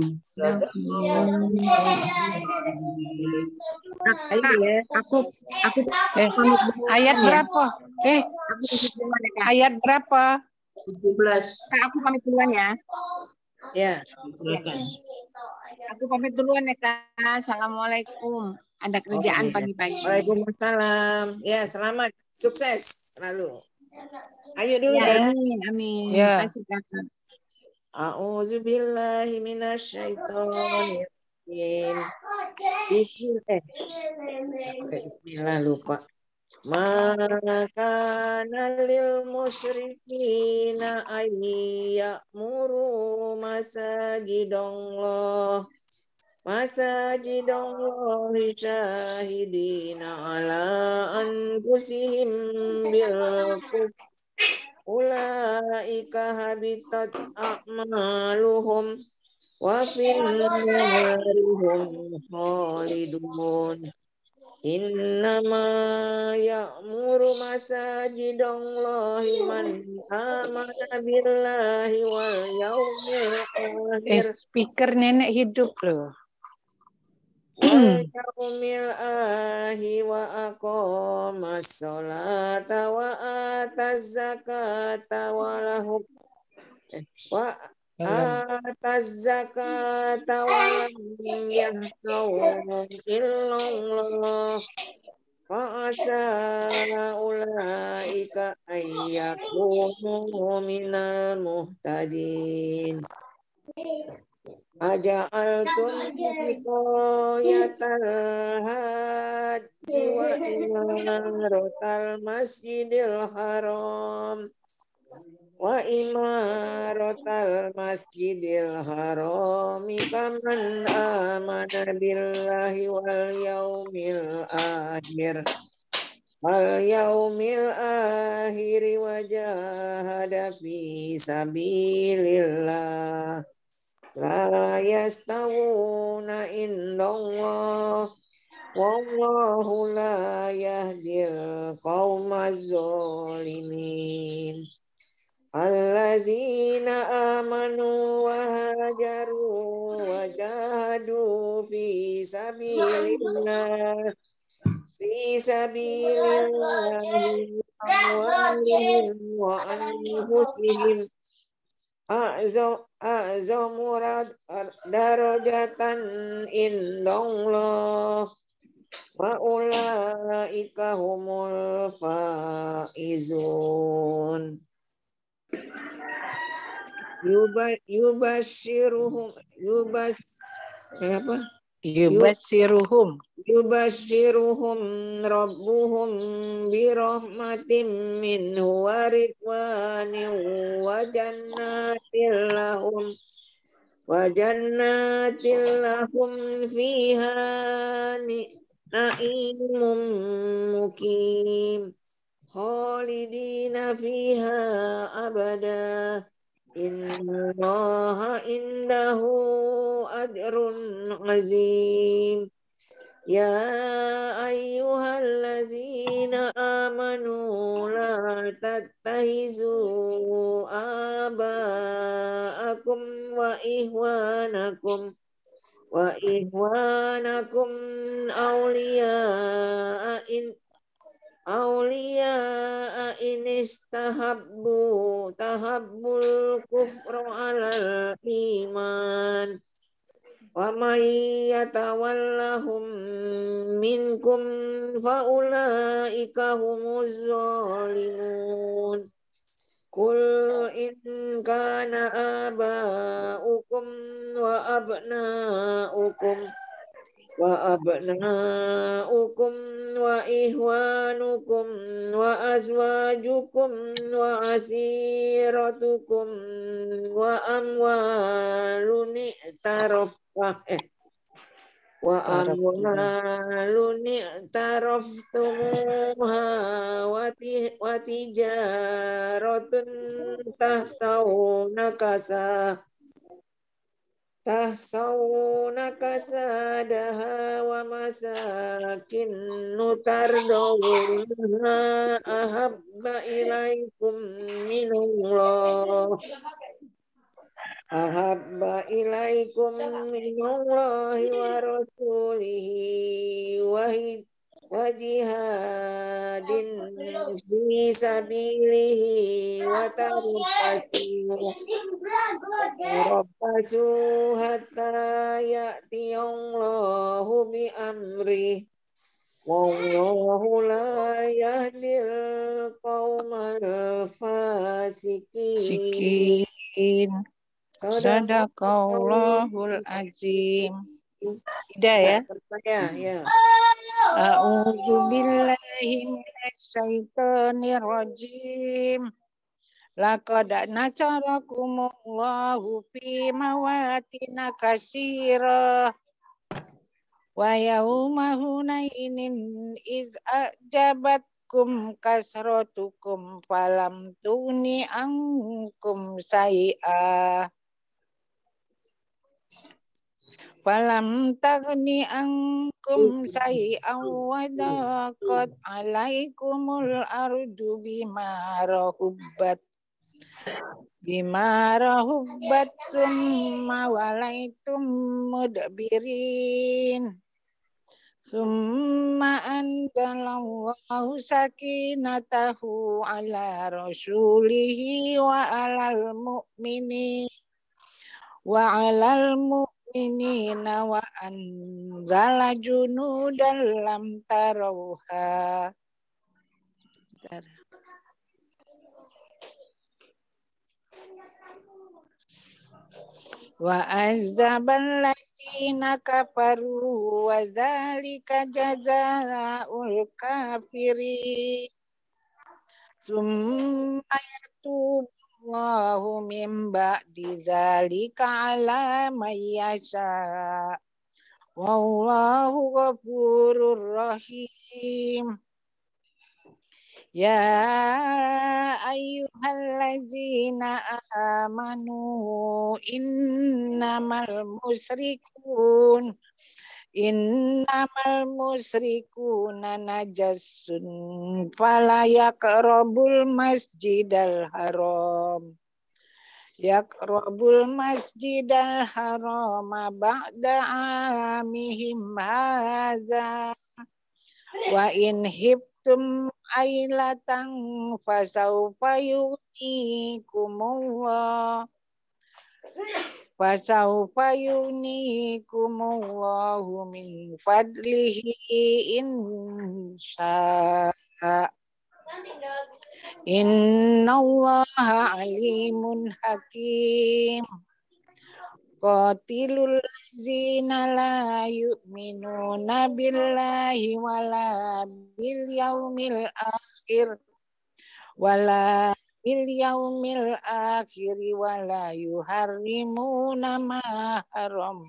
Aku aku Eh, ayat berapa? Eh, ayat berapa? tujuh belas. Kak, aku pamit duluan ya. Ya. Aku pamit duluan ya Kak. Assalamualaikum. Ada kerjaan Oh, iya. pagi-pagi. Waalaikumsalam. Ya, selamat. Sukses selalu. Ayo dulu Ya, ya. amin, amin. Ya. Terima kasih Kakak. A'udzubillahi minasyaitonirrajim. Bismillah. Eh, Bismillah lupa. Maka lil musyrikina ayyamuru masajidallah masajidallahi syahidina ala anfusihim bil kufr ulaika habitat a'maluhum wa fin narihum khalidun. Innama ya'muru masajidallahi man amana billahi wal yaumil Eh, akhir speaker nenek hidup loh. wal yaumil akhir wa aqamas sholata wa ataz zakata wa lahum wa ataz zakata wa lam yahtawu illallah fa'asa ulaika ayyakunu minal muhtadin. Aja'altum siqayatal haji wa imaratal masjidil haram wa imaratal masjidil harami kaman amana billahi wal yaumil akhir wal yaumil akhir wa jahada fi sabilillah la yastawuna indallah wallahu la yahdil qaumaz zalimin. allazina amanu wa hajaru wa jahadu fi sabilillah fi sabilillahi amwalihim wa anfusihim a'zam a'zamu darajatan indallah wa ulaika humul faizun. Yubashiruhum yubas apa? Yubashiruhum Yubashiruhum rabbuhum birahmatin minhu wa ridwanin wa jannatin lahum wa jannatin lahum fiha na'imun mukim khalidina fiha abada innallaha indahu ajrun azim. Ya ayyuhallazina amanu la tattahizu aba'akum wa ihwanakum wa ihwanakum awliya'a in awliya'a in istahabbu tahabbul kufra 'alal iman. Wa may yatawallahum minkum fa ulaika humuz zalimun. Qul in kana aba'ukum wa abna'ukum wa abna'ukum wa ihwanukum wa azwajukum wa asiratukum wa amwalun i'tarafah eh wa amwalun i'taraftumuha wa tijaratun tahsawna kasah tahsawna kasadaha wa masakin tardawna ahabba ilaikum minallah ahabba ilaikum minallahi wa rasulihi wa jihadin fi sabilihi wa tarabbasu tarabbasu hatta ya'tiyallahu bi amri wallahu la yahdil qaumal fasikin. Sadaqallahul azim. Hidayah. Ya, ya. A'udzu billahi minasyaitonir rajim. Laqad nasarakumullahu fi mawatin katsirah wa yauma hunainin iz ajabatkum kasratukum falam tuni ankum say'a falam taghni ankum say'an wa daqat alaikumul ardu bima rahubbat bima rahubbat summa walaitum mudbirin summa anzalallahu sakinatahu ala rasulihi wa alal mu'minin wa alal mu'minina wa anzala junudan lam tarawha. Wa azzabal ladzina kafaru wa dzalika jazaa'ul kafirin summa yatubullahu min ba'di dzalika 'ala may yasha wallahu ghafurur rahim. Ya ayyuhallazina amanu innamal musyrikun Innamal musyrikuna najasun fala yaqrabul masjidal haram. Yaqrabul masjidal haram ba'da amihim hadza wa in hibtum ailatan fasawfa yunikumullah fasawfa yunikumullahu min fadlihi insya innallaha alimun hakim. Qatilul ladzina la yu'minuna billahi wala bil yaumil akhir wala bil yaumil akhir wala yuharrimuna ma haram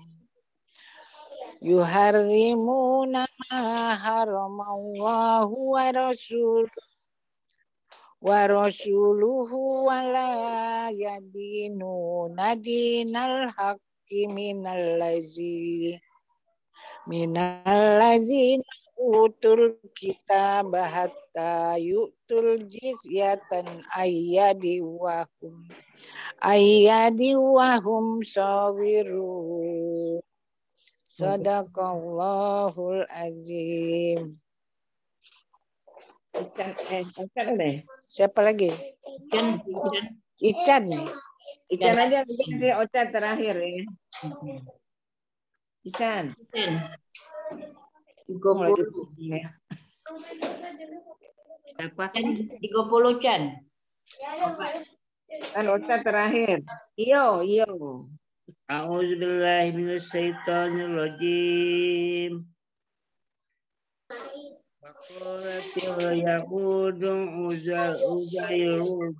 yuharrimuna ma haramallahu wa rasul wa rasuluhu wala yadinuna dinal haqqi minal lazi minal lazina utul kitab hatta yu'tul jizyatan ayyadi wahum ayyadi wahum sawiru. Sadaqallahul azim. Ican, eh, Ican deh. Siapa lagi? Ican, Ican. Ican. Ican aja nanti Ocha terakhir ya. Ican. Ican. tiga puluh. Apa? tiga puluh Chan. Kan Ocha terakhir. Iyo, iyo. A'udzubillahi minasyaitonir rajim. Waqalatil yahudu uzal uzairu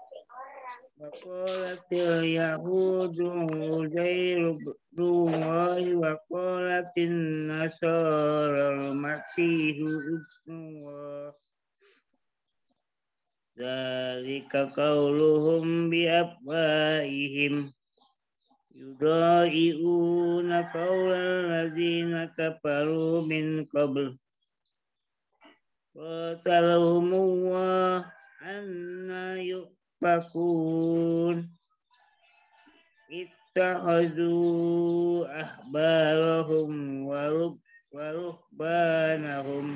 Waqalatil yahudu uzairu Rullahi waqalatin nasara masihu ibnullah. Dzalika qauluhum biafwahihim yudai'una qaulal ladzina kafaru min qabl. Qatalahumullah anna yufakun ittakhadhu ahbarahum wa ruhbanahum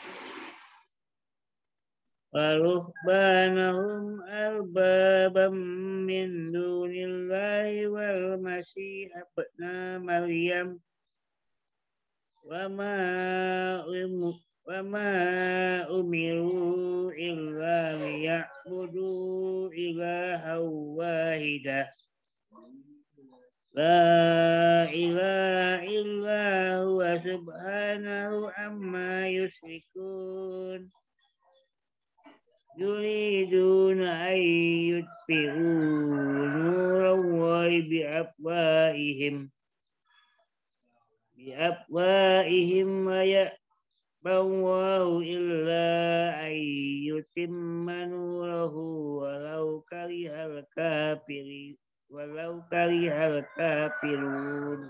wa ruhbanahum arbabam min dunillahi wal masih ibna Maryam wa ma umu Wama umiru illa liya'budu ilaha wahidah la ilaha illa huwa subhanahu amma yusyrikun yuriduna ay yutfi'u nurallahi bi'afwahihim bi'afwahihim wa ya Bawahu illa ayyutimma nurahu walau karihal kafiri walau karihal kafirun.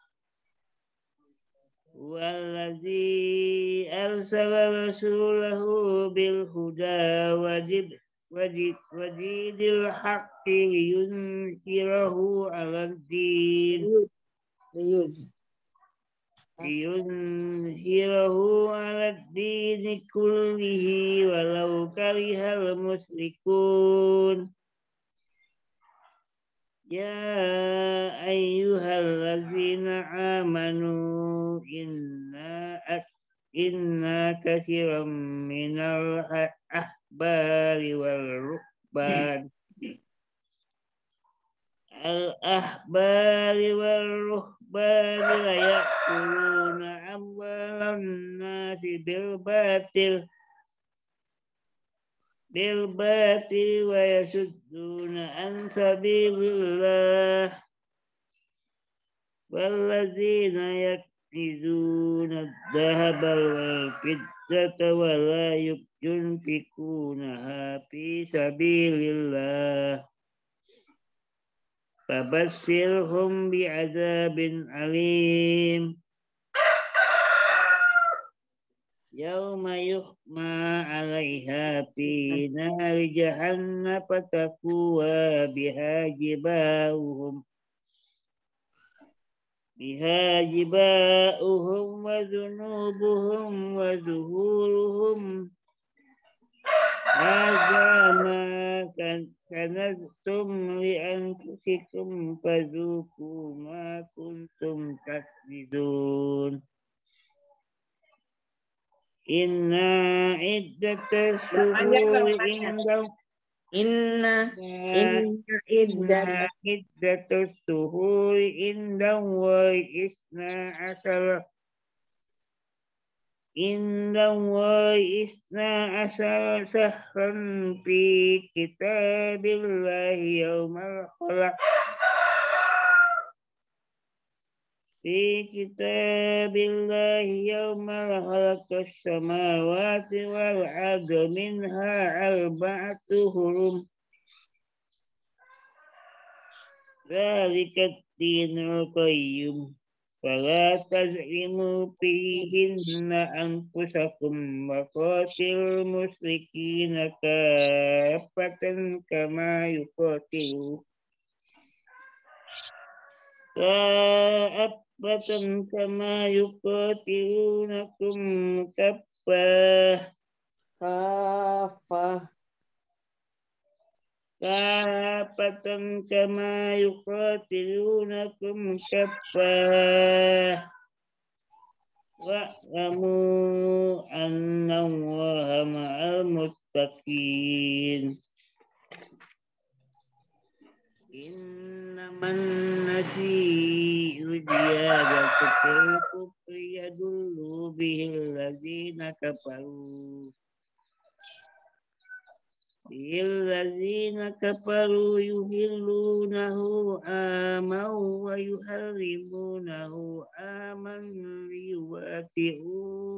Wallazi arsala rasulahu bil huda wajid wajid wajidil haqqi liyunzirahu 'alad din. Yunzirahu 'alad dini kullihi walau karihal musyrikun. Ya ayyuhallazina amanu inna inna katsiran minal ahbari wal ruhban al-ahbari wal ruhbani la ya'kuluna amwalan nasi bil batil bil batil wa yasudduna an sabilillah wallazina yaknizuna ad-dhahaba wal fiddata wa la yunfikunaha fi sabilillah Fabashshirhum bi'adzabin alim. Yauma yuhma 'alaiha fi nari jahannam fatakuwa biha jibauhum biha jibauhum wa dhunubuhum wa zuhuruhum hadza ma kanaztum li anfusikum fadzuqu ma kuntum takdzibun. Inna iddatas syuhuri inda Inna inna iddat iddatus syuhuri inda wa isna asara inda wa isna asara sahran fi kitabillahi yawmal khalaq Fi kitabillahi yawma khalaqas samawati wal arda minha arba'atu hurum. Dzalika ad-dinul qayyim. Fala tazlimu fihinna anfusakum wa qatilul musyrikina kaffatan kama yuqatilu. Kaffatan kama yuqatilunakum kaffah kafah kaffatan kama yuqatilunakum kaffah wa'lamu anna Allaha ma'al muttaqin. Innaman nasi'u ziyadatu fil kufri yadullu bihil ladzina kafaru bihil ladzina kafaru yuhillunahu aman wa yuharrimunahu aman liyuwati'u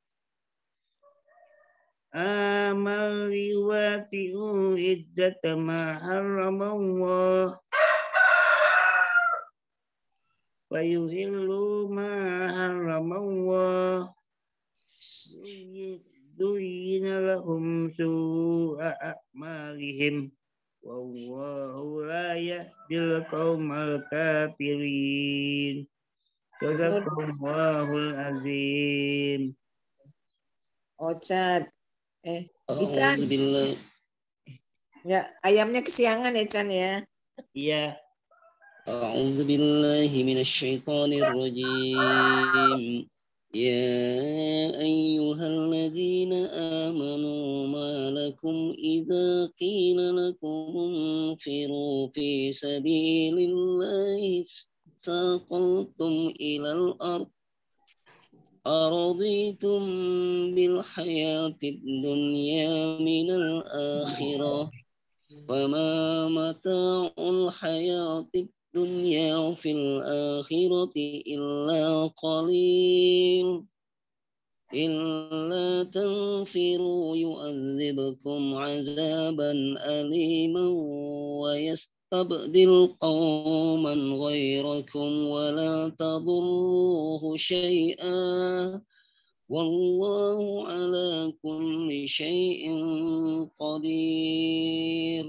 amal liwati'u iddata ma harramallah wa yuhillu ma harramallah duyyina lahum su'a a'malihim wallahu la yahdil qaumal kafirin. Sadaqallahul azim. Ocat eh ikan ya ayamnya kesiangan ya Chan ya. Iya. A'udzu billahi minasyaitonir rajim. Ya ayyuhalladzina amanu ma lakum idza qila lakum infiru fi sabilillahi saqaltum ilal ardh أرضيتم بالحياة الدنيا من الآخرة فما متاع الحياة الدنيا في الآخرة إلا قليل إلا تنفروا يؤذبكم عذابا أليما ويستبدل تبدل قوما غيركم ولا تضروه شيئا والله على كل شيء قدير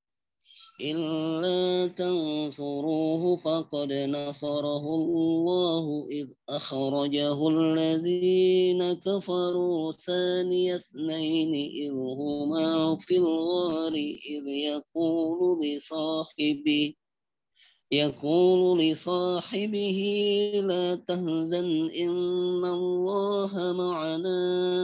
إلا تنصروه فقد نصره الله إذ أخرجه الذين كفروا ثاني اثنين إذ هما في الغار إذ يقول لصاحبه يقول لصاحبه لا تهزن إن الله معنا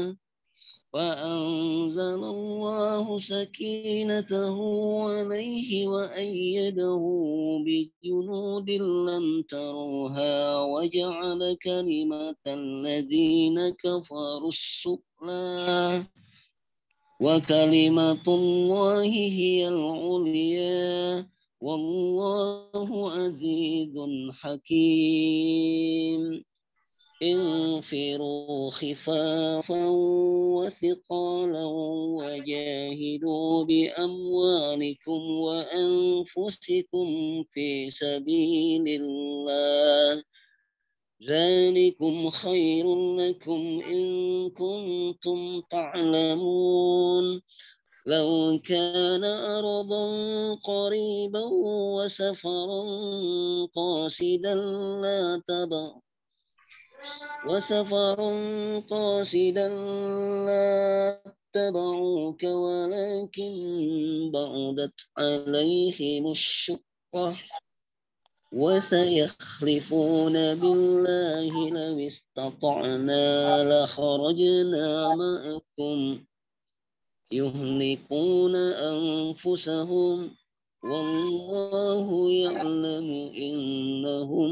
فأنزل الله سكينته عليه وأيده بجنود لم تروها وجعل كلمة الذين كفروا السفلى وكلمة الله هي العليا والله عزيز حكيم انفروا خفافا وثقالا وجاهدوا بأموالكم وأنفسكم في سبيل الله ذلكم خير لكم إن كنتم تعلمون لو كان أرضا قريبا وسفرا قاصدا لا تبع وسفرا قاصدا لا اتبعوك ولكن بعدت عليهم الشقة وسيحلفون بالله لو استطعنا لخرجنا معكم يهلكون أنفسهم والله يعلم إنهم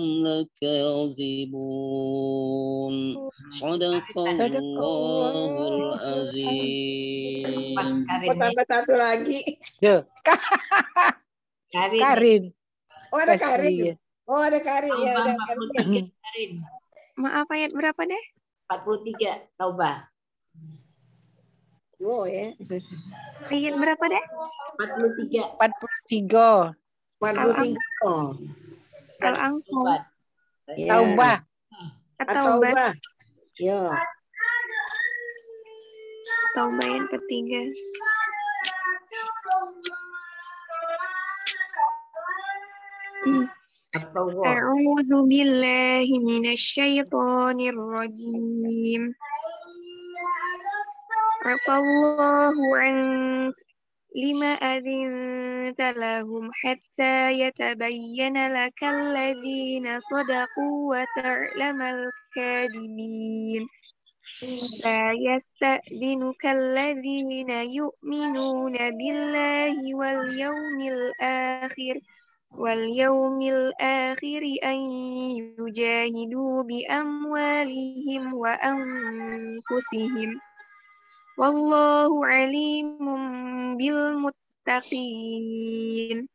لكاذبون صدق الله العظيم. Pas Oh, Karin. tambah satu lagi. Duh, Karin. Karin. Oh, ada Karin. Kasihan. Oh, ada Karin. Ya, Taubah ada empat puluh Karin. tiga Karin. Maaf, ayat berapa deh? empat puluh tiga Taubah. Oh, ya. Ayat berapa deh? empat puluh tiga. empat puluh tiga. empat puluh tiga. Oh. Al-Anfal. Ya. Taubah. At-Taubah. Taubah. Ya. Taubah yang ketiga. A'udzu billahi minasyaitonir rajim. Afallahu ank lima adzinta lahum hatta yatabayyana lakal ladzina sadaqu wa ta'lamal kadibin. La yasta'dhinuka alladzina yu'minuna billahi wal yawmil akhir wal yawmil akhir an yujahidu bi amwalihim wa anfusihim. Wallahu alimun bil muttaqin.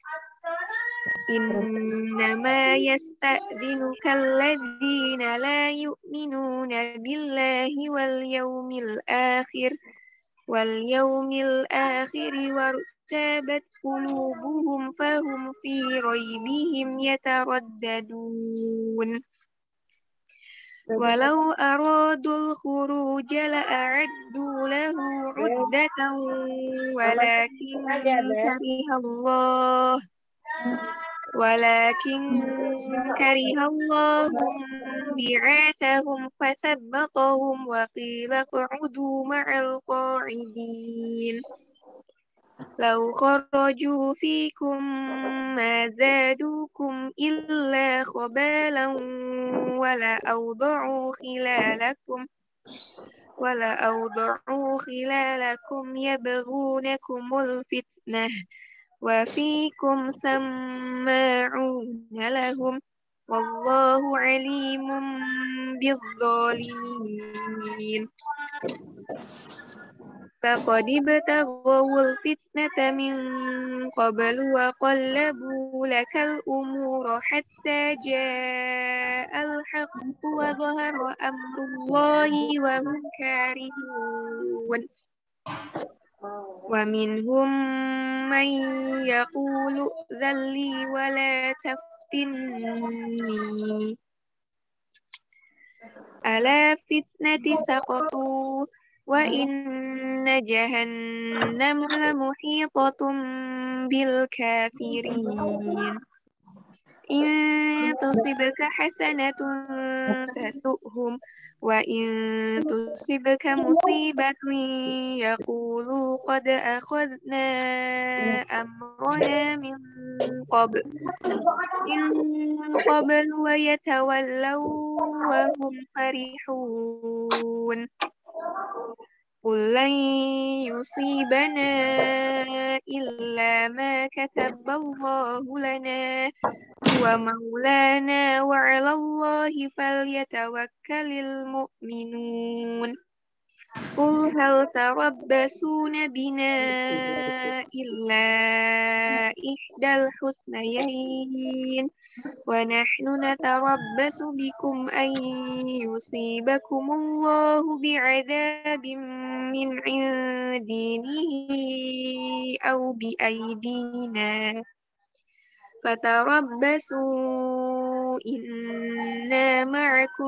Innama yasta'dhinuka alladzina la yu'minuna billahi wal yawmil akhir wal yawmil akhir wartabat qulubuhum fahum fi raybihim yataraddadun. Walau aradul khuruj la'addu lahu 'uddatan walakin karihallah walakin karihallahum bi'athahum fathabbatahum wa qila qa'udu ma'al qa'idin. Law kharaju fikum ma zadukum illa khabalan wala awda'u khilalakum wala awda'u khilalakum yabghunakumul fitnah wa fikum samma'una lahum wallahu alimun bizzalimin. Laqad ibtaghawul fitnata min qablu wa qallabu lakal umura hatta ja'al haqqu wa zahara amrullahi wa hum karihun. Wa minhum man yaqulu dhalli wa la taftinni. Ala fitnati saqatu wa inna jahannam lamuhitatun bil kafirin. In tusibka hasanatun tasu'hum wa in tusibka musibatun yaqulu qad akhadna amrana min qabl in qabl wa yatawallaw wa hum farihun. Qul lan yusibana illa ma kataballahu lana huwa maulana wa 'alallahi falyatawakkalul mu'minun. Qul hal tarabbasuna bina illa ihdal husnayain wa nahnu natarabbasu bikum an yusibakumullahu bi'adzabin min 'indihi aw bi aydina fatarabbasu إنا معكم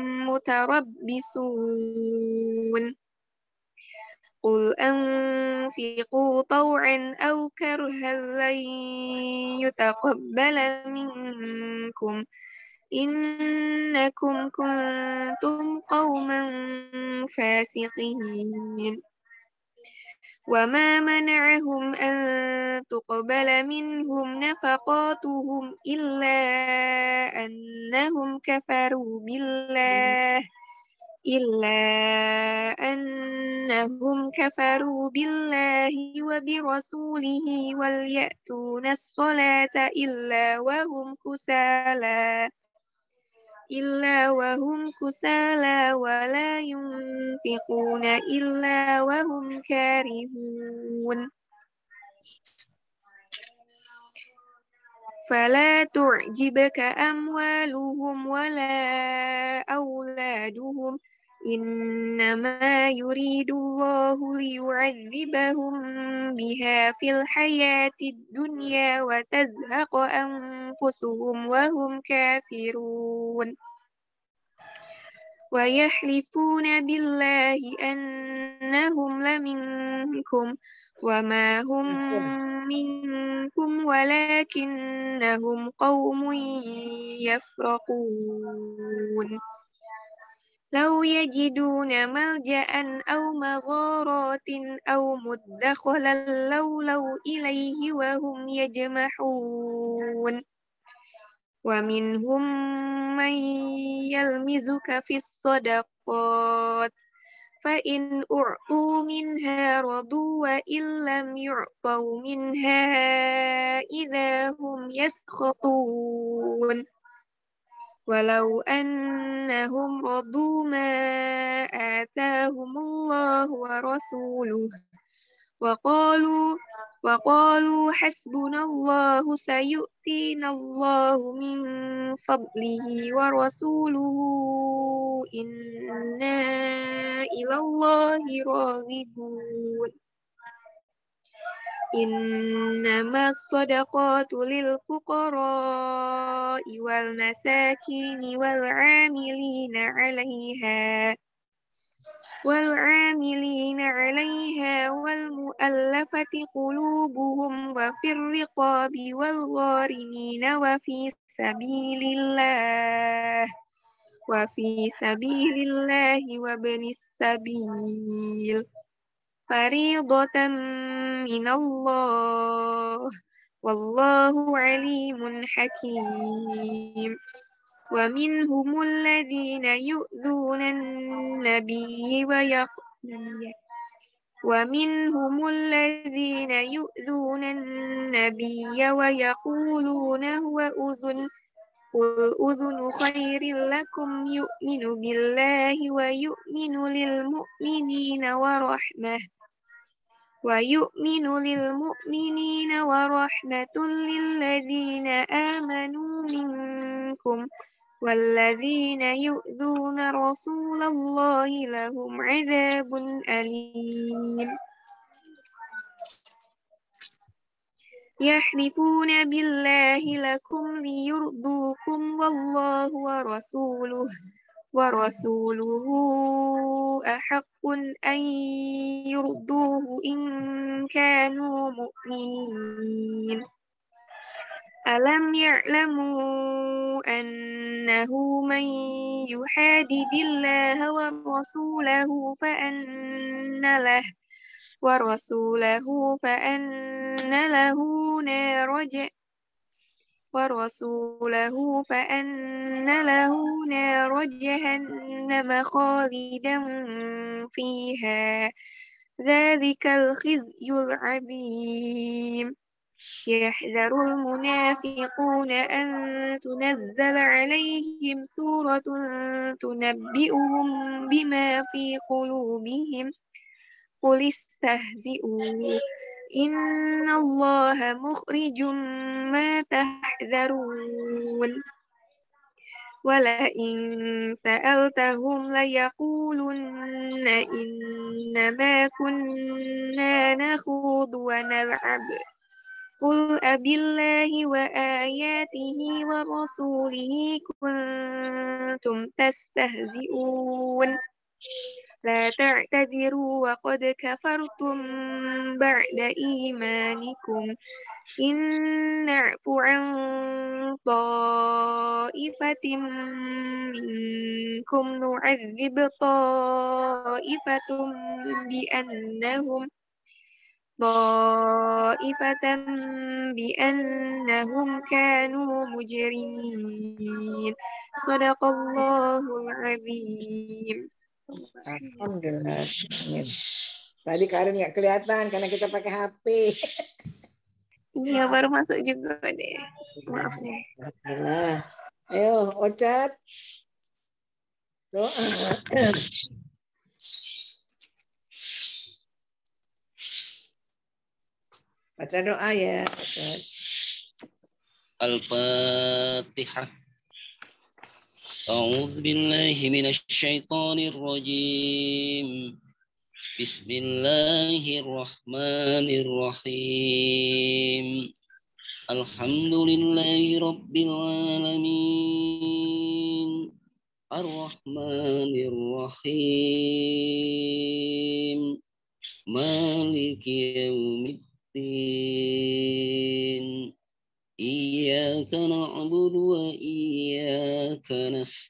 متربصون قل أنفقوا طوعا أو كرها لن يتقبل منكم إنكم كنتم قوما فاسقين وما منعهم أن تقبل منهم نفقاتهم إلا أنهم كفروا بالله إلا أنهم كفروا بالله وبرسوله وليأتون الصلاة إلا وهم كسالى إلا وهم كسالى ولا ينفقون إلا وهم كارهون فلا تعجبك أموالهم ولا أولادهم إنما يريد الله ليعذبهم بها في الحياة الدنيا وتزهق أنفسهم وهم كافرون ويحلفون بالله أنهم لمنكم وما هم منكم ولكنهم قوم يفرقون لو يجدون ملجأ أو مغارات أو مدخلا لولوا إليه وهم يجمحون ومنهم من يلمزك في الصدقات فإن أعطوا منها رضوا وإن لم يعطوا منها إذا هم يسخطون ولو أنهم رضوا ما آتاهم الله ورسوله وقالوا وقالوا حسبنا الله سيؤتينا الله من فضله ورسوله إنا إلى الله راغبون إنما الصدقات للفقراء والمساكين والعاملين عليها والعاملين عليها والمؤلفة قلوبهم وفي الرقاب والغارمين وفي سبيل الله وفي سبيل الله وابن السبيل فريضة من الله والله عليم حكيم ومنهم الذين يؤذون النبي ويقولون ومنهم الذين يؤذون النبي ويقولون هو أذن قل أذن خير لكم يؤمن بالله ويؤمن للمؤمنين ورحمة ويؤمن للمؤمنين ورحمة للذين آمنوا منكم والذين يؤذون رسول الله لهم عذاب أليم يحلفون بالله لكم ليرضوكم والله ورسوله ورسوله أحق أن يرضوه إن كانوا مؤمنين ألم يعلموا أنه من يحادد الله ورسوله فأن له ورسوله فأن له نار ورسوله فأن له نار جهنم خالدا فيها ذلك الخزي العظيم يحذر المنافقون أن تنزل عليهم سورة تنبئهم بما في قلوبهم قل استهزئوا إن الله مخرج ما تحذرون ولئن سألتهم ليقولن إنما كنا نخوض ونلعب قل أبالله وآياته ورسوله كنتم تستهزئون لا تعتذروا وقد كفرتم بعد إيمانكم إن نعف عن طائفة منكم نعذب طائفة بأنهم طائفة بأنهم كانوا مجرمين صدق الله العظيم. Alhamdulillah. Amin. Tadi Karin nggak kelihatan karena kita pakai H P. Iya, baru masuk juga deh. Maaf nih. Alhamdulillah. Ayo, Ocat. Doa. Baca doa ya, Ocat. Al-Fatihah. A'udzu billahi minasy syaithanir rajim. Bismillahirrahmanirrahim. Alhamdulillahi rabbil alamin. Ar-Rahmanir Rahim. Maliki yaumiddin. Iyyaka na'budu wa iyyaka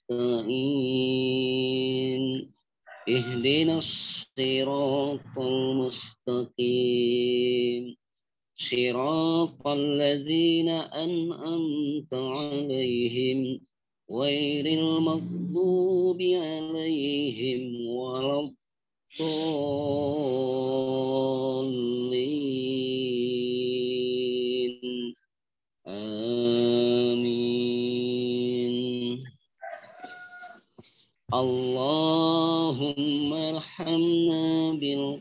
nasta'in. Ihdinas siratal mustaqim. Siratal ladzina an'amta 'alaihim ghairil maghdubi 'alaihim waladdallin. Amin. Allahumma arhamna bil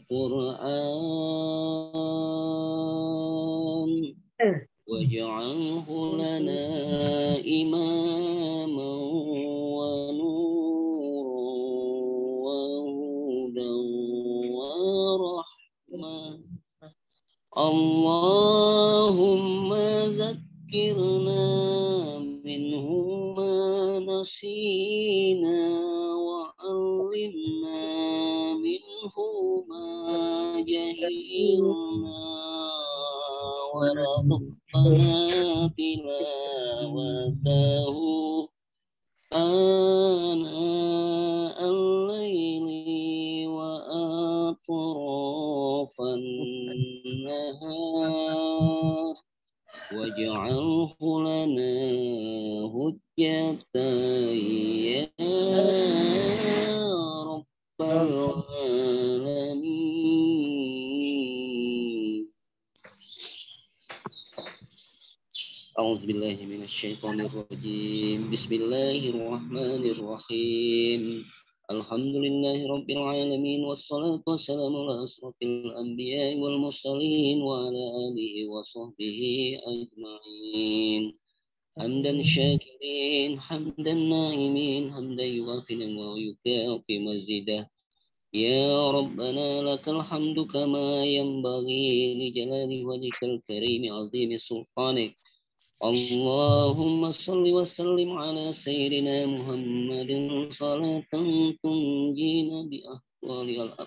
Qur'an waj'alhu lana imaman wa nuran wa hudan wa rahmah. Allahumma zakkirna minhu ma nasina wa 'allimna minhu ma jahilna wa rabbana tilawatahu ana al-laili wa atrafan nahar waj'alhu lana hujjatan ya rabbal alamin. A'udzu billahi minasy syaithanir rajim. Bismillahirrahmanirrahim. Alhamdulillahi rabbil alamin wassalatu wassalamu ala asrofil anbiya'i wal mursalin wa ala alihi wa sahbihi ajma'in. Hamdan syakirin, hamdan na'imin, hamdan yuwafinan wa yukafi mazidah. Ya Rabbana lakal hamdu kama yanbaghi li jalali wajhikal karimi azimi sultanik. Allahumma salli wa sallim ala sayyidina Muhammadin salatan tunjina bi ahwali al-ab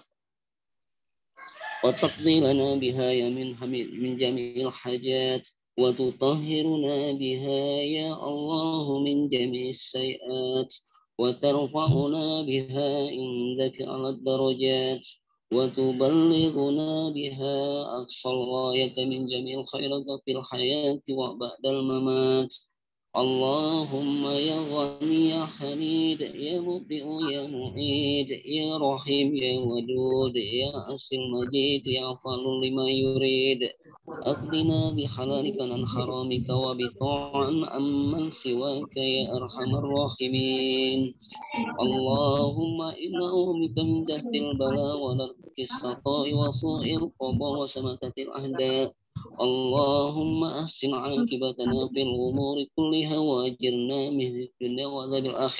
wa taqdilana biha ya min hamid min jami'il hajat wa tutahhiruna biha ya Allah min jami'is sayiat wa tarfa'una biha indaka ala darajat wa tuballighuna biha aqsal ghayata min jami'il khairati fil hayati wa ba'dal mamat. Allahumma ya ghani ya hamid ya mubdi'u ya mu'id ya rahim ya wadud ya asil majid ya fa'alul lima yurid. Aqdina bihalalika an haramika wa bita'an amman siwaka ya arhamar rahimin. Allahumma inna ummika min jahdil bala wa narkis saqai wa su'il qada wa samakatil ahda. Allahumma ahsin aqibatana fil umuri kulliha wa ajirna min dunya wa adzabil akhirah.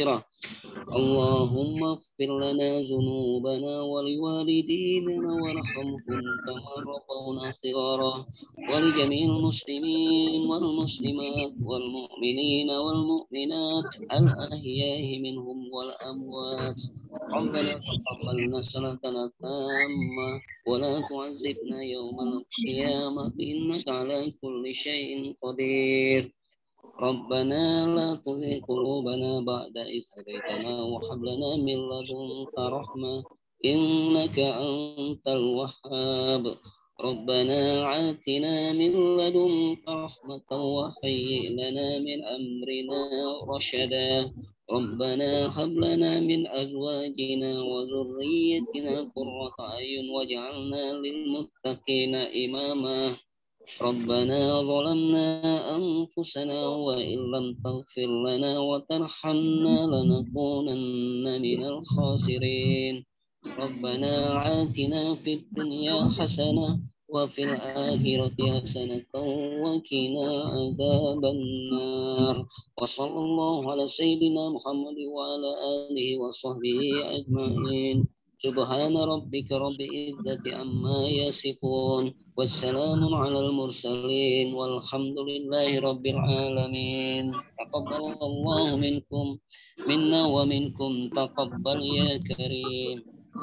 اللهم اغفر لنا ذنوبنا ولوالدينا وارحمهم كما ربونا صغارا ولجميع المسلمين والمسلمات والمؤمنين والمؤمنات الأحياء منهم والأموات. ربنا تقبلنا صلاتنا التامة ولا تعذبنا يوم القيامة إنك على كل شيء قدير. ربنا لا تزغ قلوبنا بعد إذ هديتنا وهب لنا من لدنك رحمة إنك أنت الوهاب. ربنا آتنا من لدنك رحمة وهيئ لنا من أمرنا رشدا. ربنا هب لنا من أزواجنا وذريتنا قرة أعين واجعلنا للمتقين إماما. ربنا ظلمنا أنفسنا وإن لم تغفر لنا وترحمنا لنكونن من الخاسرين. ربنا آتنا في الدنيا حسنة وفي الآخرة حسنة وقنا عذاب النار. وصلى الله على سيدنا محمد وعلى آله وصحبه أجمعين. سبحان ربك رب العزة عما يصفون والسلام على المرسلين والحمد لله رب العالمين. تقبل الله منكم منا ومنكم تقبل يا كريم.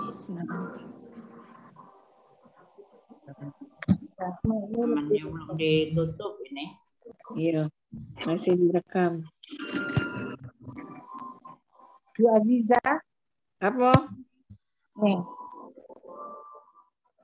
Temannya belum ditutup ini. Iya, masih direkam. Bu Aziza. Apa? Nih.